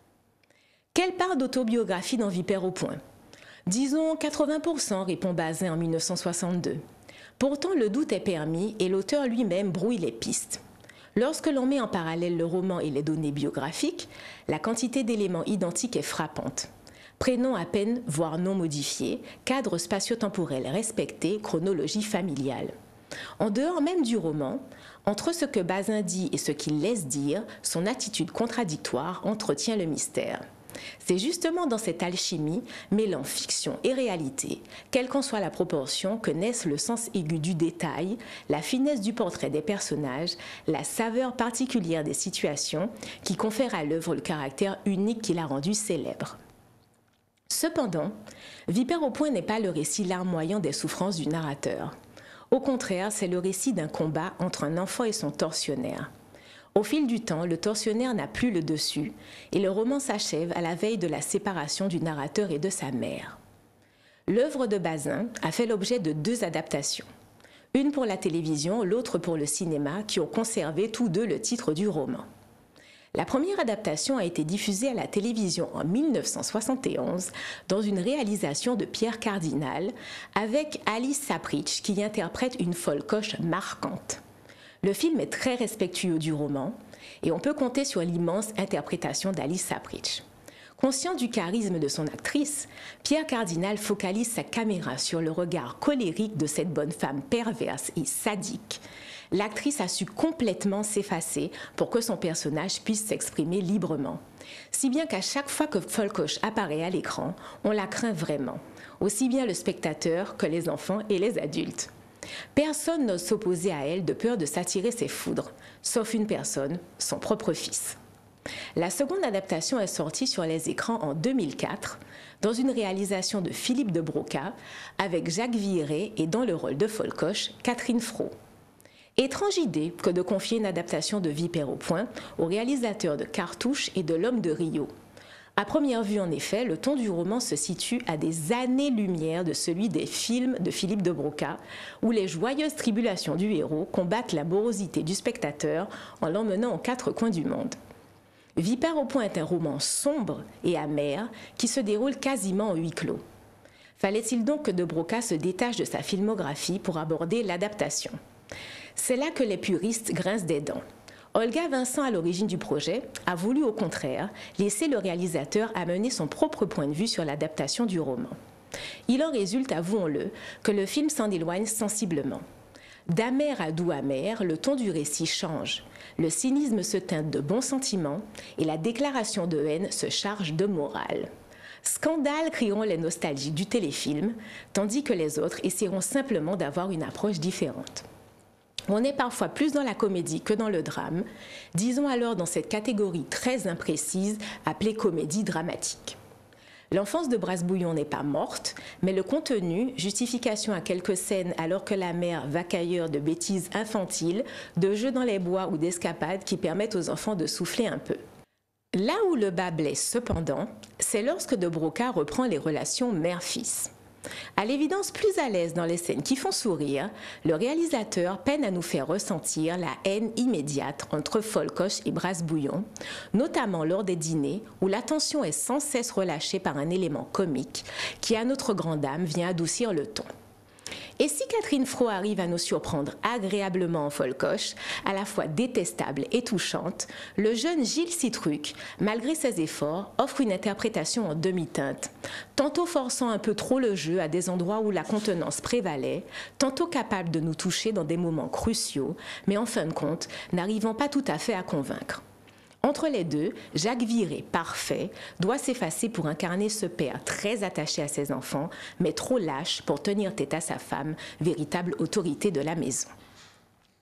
Quelle part d'autobiographie dans Vipère au poing? Disons 80%, répond Bazin en 1962. Pourtant, le doute est permis et l'auteur lui-même brouille les pistes. Lorsque l'on met en parallèle le roman et les données biographiques, la quantité d'éléments identiques est frappante. Prénom à peine, voire non modifié, cadre spatio-temporel respecté, chronologie familiale. En dehors même du roman, entre ce que Bazin dit et ce qu'il laisse dire, son attitude contradictoire entretient le mystère. C'est justement dans cette alchimie, mêlant fiction et réalité, quelle qu'en soit la proportion, que naissent le sens aigu du détail, la finesse du portrait des personnages, la saveur particulière des situations, qui confèrent à l'œuvre le caractère unique qui l'a rendu célèbre. Cependant, Vipère au poing n'est pas le récit larmoyant des souffrances du narrateur. Au contraire, c'est le récit d'un combat entre un enfant et son tortionnaire. Au fil du temps, le tortionnaire n'a plus le dessus et le roman s'achève à la veille de la séparation du narrateur et de sa mère. L'œuvre de Bazin a fait l'objet de 2 adaptations. Une pour la télévision, l'autre pour le cinéma, qui ont conservé tous 2 le titre du roman. La première adaptation a été diffusée à la télévision en 1971 dans une réalisation de Pierre Cardinal avec Alice Sapritch qui interprète une folcoche marquante. Le film est très respectueux du roman et on peut compter sur l'immense interprétation d'Alice Sapritch. Conscient du charisme de son actrice, Pierre Cardinal focalise sa caméra sur le regard colérique de cette bonne femme perverse et sadique. L'actrice a su complètement s'effacer pour que son personnage puisse s'exprimer librement. Si bien qu'à chaque fois que Folcoche apparaît à l'écran, on la craint vraiment, aussi bien le spectateur que les enfants et les adultes. Personne n'ose s'opposer à elle de peur de s'attirer ses foudres, sauf une personne, son propre fils. La seconde adaptation est sortie sur les écrans en 2004, dans une réalisation de Philippe de Broca, avec Jacques Villeray et dans le rôle de Folcoche, Catherine Fro. Étrange idée que de confier une adaptation de Vipère au poing au réalisateur de Cartouche et de L'Homme de Rio. À première vue, en effet, le ton du roman se situe à des années-lumière de celui des films de Philippe de Broca, où les joyeuses tribulations du héros combattent la morosité du spectateur en l'emmenant aux 4 coins du monde. Vipère au poing est un roman sombre et amer qui se déroule quasiment en huis clos. Fallait-il donc que de Broca se détache de sa filmographie pour aborder l'adaptation ? C'est là que les puristes grincent des dents. Olga Vincent, à l'origine du projet, a voulu au contraire laisser le réalisateur amener son propre point de vue sur l'adaptation du roman. Il en résulte, avouons-le, que le film s'en éloigne sensiblement. D'amer à doux amer, le ton du récit change. Le cynisme se teinte de bons sentiments et la déclaration de haine se charge de morale. Scandale, crieront les nostalgiques du téléfilm, tandis que les autres essaieront simplement d'avoir une approche différente. On est parfois plus dans la comédie que dans le drame, disons alors dans cette catégorie très imprécise appelée comédie dramatique. L'enfance de Brasse-Bouillon n'est pas morte, mais le contenu, justification à quelques scènes alors que la mère va qu'ailleurs de bêtises infantiles, de jeux dans les bois ou d'escapades qui permettent aux enfants de souffler un peu. Là où le bas blesse cependant, c'est lorsque de Broca reprend les relations mère-fils. À l'évidence plus à l'aise dans les scènes qui font sourire, le réalisateur peine à nous faire ressentir la haine immédiate entre Folcoche et Brasse-Bouillon, notamment lors des dîners où l'attention est sans cesse relâchée par un élément comique qui, à notre grande âme, vient adoucir le ton. Et si Catherine Fro arrive à nous surprendre agréablement en Folcoche, à la fois détestable et touchante, le jeune Gilles Citruc, malgré ses efforts, offre une interprétation en demi-teinte, tantôt forçant un peu trop le jeu à des endroits où la contenance prévalait, tantôt capable de nous toucher dans des moments cruciaux, mais en fin de compte, n'arrivant pas tout à fait à convaincre. Entre les deux, Jacques Villeray, parfait, doit s'effacer pour incarner ce père très attaché à ses enfants, mais trop lâche pour tenir tête à sa femme, véritable autorité de la maison.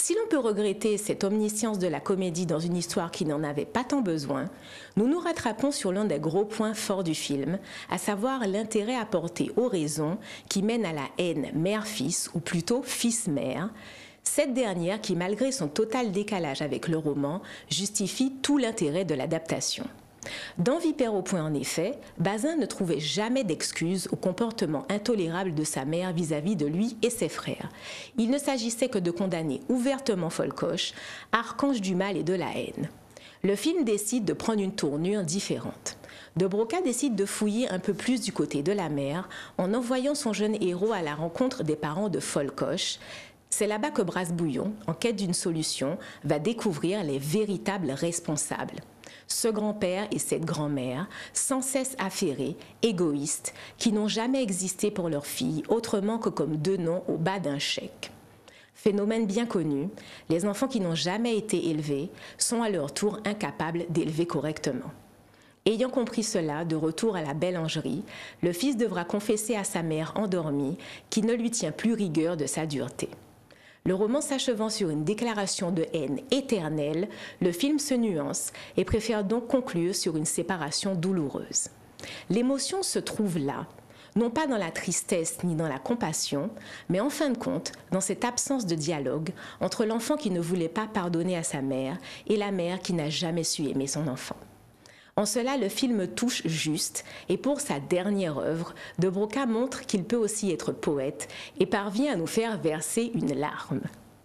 Si l'on peut regretter cette omniscience de la comédie dans une histoire qui n'en avait pas tant besoin, nous nous rattrapons sur l'un des gros points forts du film, à savoir l'intérêt apporté aux raisons qui mènent à la haine mère-fils, ou plutôt fils-mère, cette dernière qui, malgré son total décalage avec le roman, justifie tout l'intérêt de l'adaptation. Dans Vipère au point, en effet, Bazin ne trouvait jamais d'excuses au comportement intolérable de sa mère vis-à-vis de lui et ses frères. Il ne s'agissait que de condamner ouvertement Folcoche, archange du mal et de la haine. Le film décide de prendre une tournure différente. De Broca décide de fouiller un peu plus du côté de la mère en envoyant son jeune héros à la rencontre des parents de Folcoche. C'est là-bas que Brasse-Bouillon, en quête d'une solution, va découvrir les véritables responsables. Ce grand-père et cette grand-mère, sans cesse affairés, égoïstes, qui n'ont jamais existé pour leur fille autrement que comme deux noms au bas d'un chèque. Phénomène bien connu, les enfants qui n'ont jamais été élevés sont à leur tour incapables d'élever correctement. Ayant compris cela, de retour à la belle angerie, le fils devra confesser à sa mère endormie qu'il ne lui tient plus rigueur de sa dureté. Le roman s'achevant sur une déclaration de haine éternelle, le film se nuance et préfère donc conclure sur une séparation douloureuse. L'émotion se trouve là, non pas dans la tristesse ni dans la compassion, mais en fin de compte, dans cette absence de dialogue entre l'enfant qui ne voulait pas pardonner à sa mère et la mère qui n'a jamais su aimer son enfant. En cela, le film touche juste, et pour sa dernière œuvre, De Broca montre qu'il peut aussi être poète et parvient à nous faire verser une larme.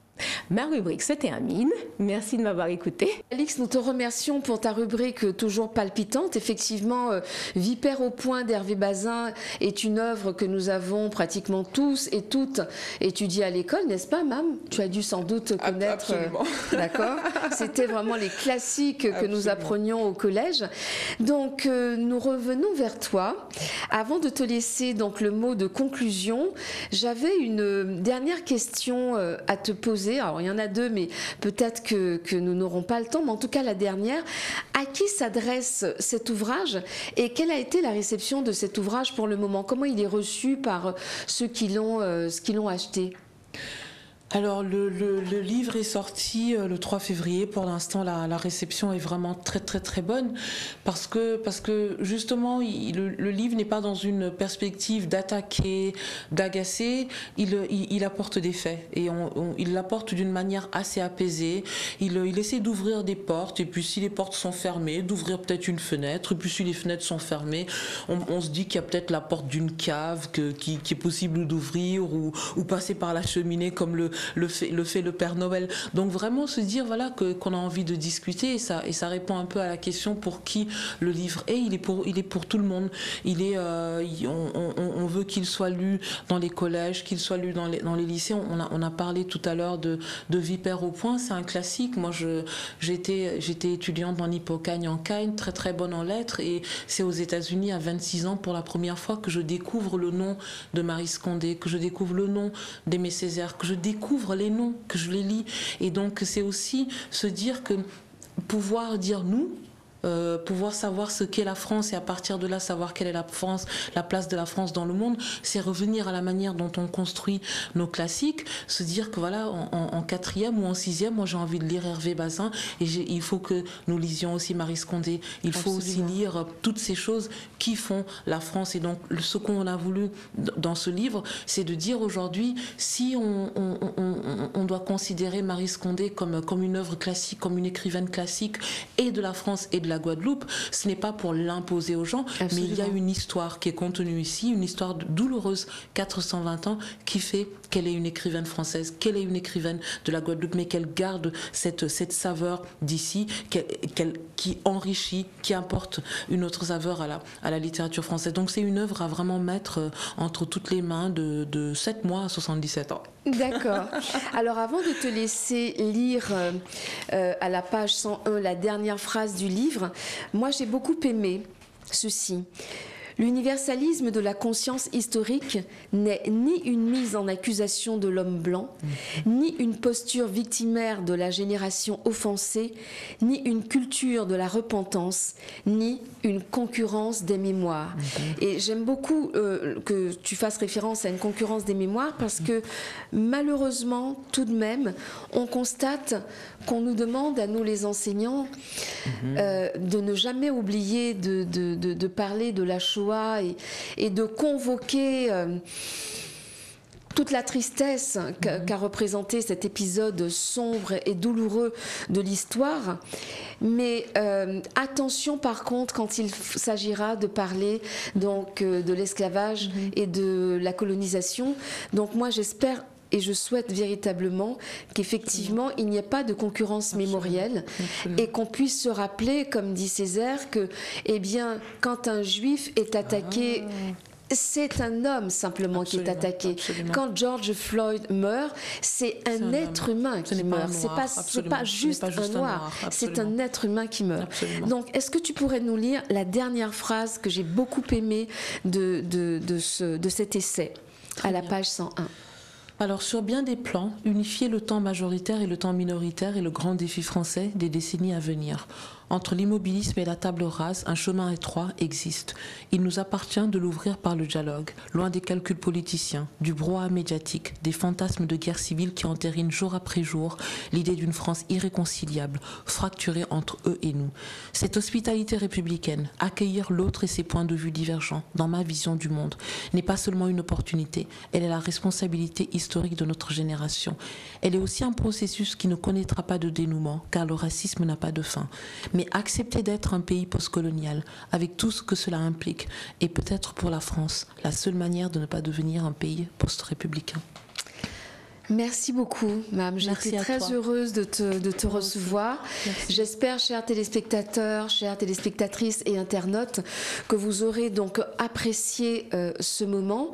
Ma rubrique se termine. Merci de m'avoir écouté. Alix, nous te remercions pour ta rubrique toujours palpitante. Effectivement, Vipère au point d'Hervé Bazin est une œuvre que nous avons pratiquement tous et toutes étudiée à l'école, n'est-ce pas, Mam? Tu as dû sans doute connaître. Absolument. D'accord. C'était vraiment les classiques que nous apprenions au collège. Donc, nous revenons vers toi. Avant de te laisser donc le mot de conclusion, j'avais une dernière question à te poser. Alors, il y en a deux, mais peut-être que nous n'aurons pas le temps. Mais en tout cas, la dernière, à qui s'adresse cet ouvrage et quelle a été la réception de cet ouvrage pour le moment? Comment il est reçu par ceux qui l'ont acheté? Alors le livre est sorti le 3 février. Pour l'instant, la réception est vraiment très très très bonne parce que justement le livre n'est pas dans une perspective d'attaquer, d'agacer. Il apporte des faits et il l'apporte d'une manière assez apaisée. Il essaie d'ouvrir des portes et puis si les portes sont fermées, d'ouvrir peut-être une fenêtre et puis si les fenêtres sont fermées, on se dit qu'il y a peut-être la porte d'une cave qui est possible d'ouvrir ou passer par la cheminée comme le fait le Père Noël. Donc vraiment se dire voilà qu'on a envie de discuter et ça répond un peu à la question pour qui le livre est. Il est pour tout le monde. On veut qu'il soit lu dans les collèges, qu'il soit lu dans les lycées. On a parlé tout à l'heure de Vipère au point. C'est un classique. Moi j'étais étudiante dans l'Hippocagne en Cagne, très très bonne en lettres et c'est aux États-Unis à 26 ans pour la première fois que je découvre le nom de Marie Scondé, que je découvre le nom d'Aimé Césaire, que je découvre les noms, que je les lis. Et donc c'est aussi se dire que pouvoir dire nous, pouvoir savoir ce qu'est la France et à partir de là savoir quelle est la France, la place de la France dans le monde, c'est revenir à la manière dont on construit nos classiques, se dire que voilà en 4e ou en 6e, moi j'ai envie de lire Hervé Bazin et il faut que nous lisions aussi Marie Scondé, il faut aussi lire toutes ces choses qui font la France. Et donc ce qu'on a voulu dans ce livre, c'est de dire aujourd'hui si on doit considérer Marie Scondé comme une œuvre classique, comme une écrivaine classique et de la France et de la Guadeloupe, ce n'est pas pour l'imposer aux gens. Absolument. Mais il y a une histoire qui est contenue ici, une histoire douloureuse, 420 ans, qui fait qu'elle est une écrivaine française, qu'elle est une écrivaine de la Guadeloupe, mais qu'elle garde cette saveur d'ici, qui enrichit, qui apporte une autre saveur à la littérature française. Donc c'est une œuvre à vraiment mettre entre toutes les mains de 7 mois à 77 ans. D'accord. Alors avant de te laisser lire à la page 101 la dernière phrase du livre, moi j'ai beaucoup aimé ceci. L'universalisme de la conscience historique n'est ni une mise en accusation de l'homme blanc, ni une posture victimaire de la génération offensée, ni une culture de la repentance, ni une concurrence des mémoires. Et j'aime beaucoup que tu fasses référence à une concurrence des mémoires parce que malheureusement, tout de même, on constate qu'on nous demande à nous les enseignants de ne jamais oublier de parler de la Shoah et de convoquer toute la tristesse qu'a représenté cet épisode sombre et douloureux de l'histoire. Mais attention par contre quand il s'agira de parler donc, de l'esclavage et de la colonisation. Donc moi j'espère et je souhaite véritablement qu'effectivement, il n'y ait pas de concurrence mémorielle et qu'on puisse se rappeler, comme dit Césaire, que eh bien, quand un juif est attaqué, c'est un homme simplement qui est attaqué. Quand George Floyd meurt, c'est un être humain qui meurt. C'est pas juste un noir, c'est un être humain qui meurt. Absolument. Donc, est-ce que tu pourrais nous lire la dernière phrase que j'ai beaucoup aimée de cet essai, à la page 101? Alors, sur bien des plans, unifier le temps majoritaire et le temps minoritaire est le grand défi français des décennies à venir. Entre l'immobilisme et la table rase, un chemin étroit existe. Il nous appartient de l'ouvrir par le dialogue, loin des calculs politiciens, du brouhaha médiatique, des fantasmes de guerre civile qui entérinent jour après jour l'idée d'une France irréconciliable, fracturée entre eux et nous. Cette hospitalité républicaine, accueillir l'autre et ses points de vue divergents, dans ma vision du monde, n'est pas seulement une opportunité, elle est la responsabilité historique de notre génération. Elle est aussi un processus qui ne connaîtra pas de dénouement, car le racisme n'a pas de fin. Mais accepter d'être un pays postcolonial, avec tout ce que cela implique, est peut-être pour la France la seule manière de ne pas devenir un pays post-républicain. Merci beaucoup, Mam. J'étais très heureuse de te recevoir. J'espère, chers téléspectateurs, chères téléspectatrices et internautes, que vous aurez donc apprécié ce moment.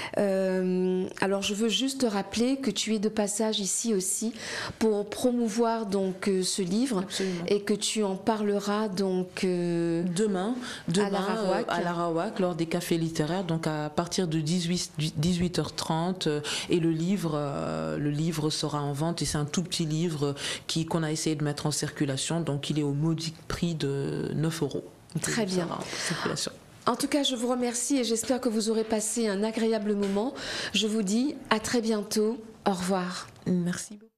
Alors, je veux juste te rappeler que tu es de passage ici aussi pour promouvoir donc ce livre. Absolument. Et que tu en parleras donc demain à l'Arawak lors des cafés littéraires, donc à partir de 18h30 et le livre sera en vente et c'est un tout petit livre qu'on a essayé de mettre en circulation, donc il est au modique prix de 9 €. Très bien. En tout cas, je vous remercie et j'espère que vous aurez passé un agréable moment. Je vous dis à très bientôt. Au revoir. Merci beaucoup.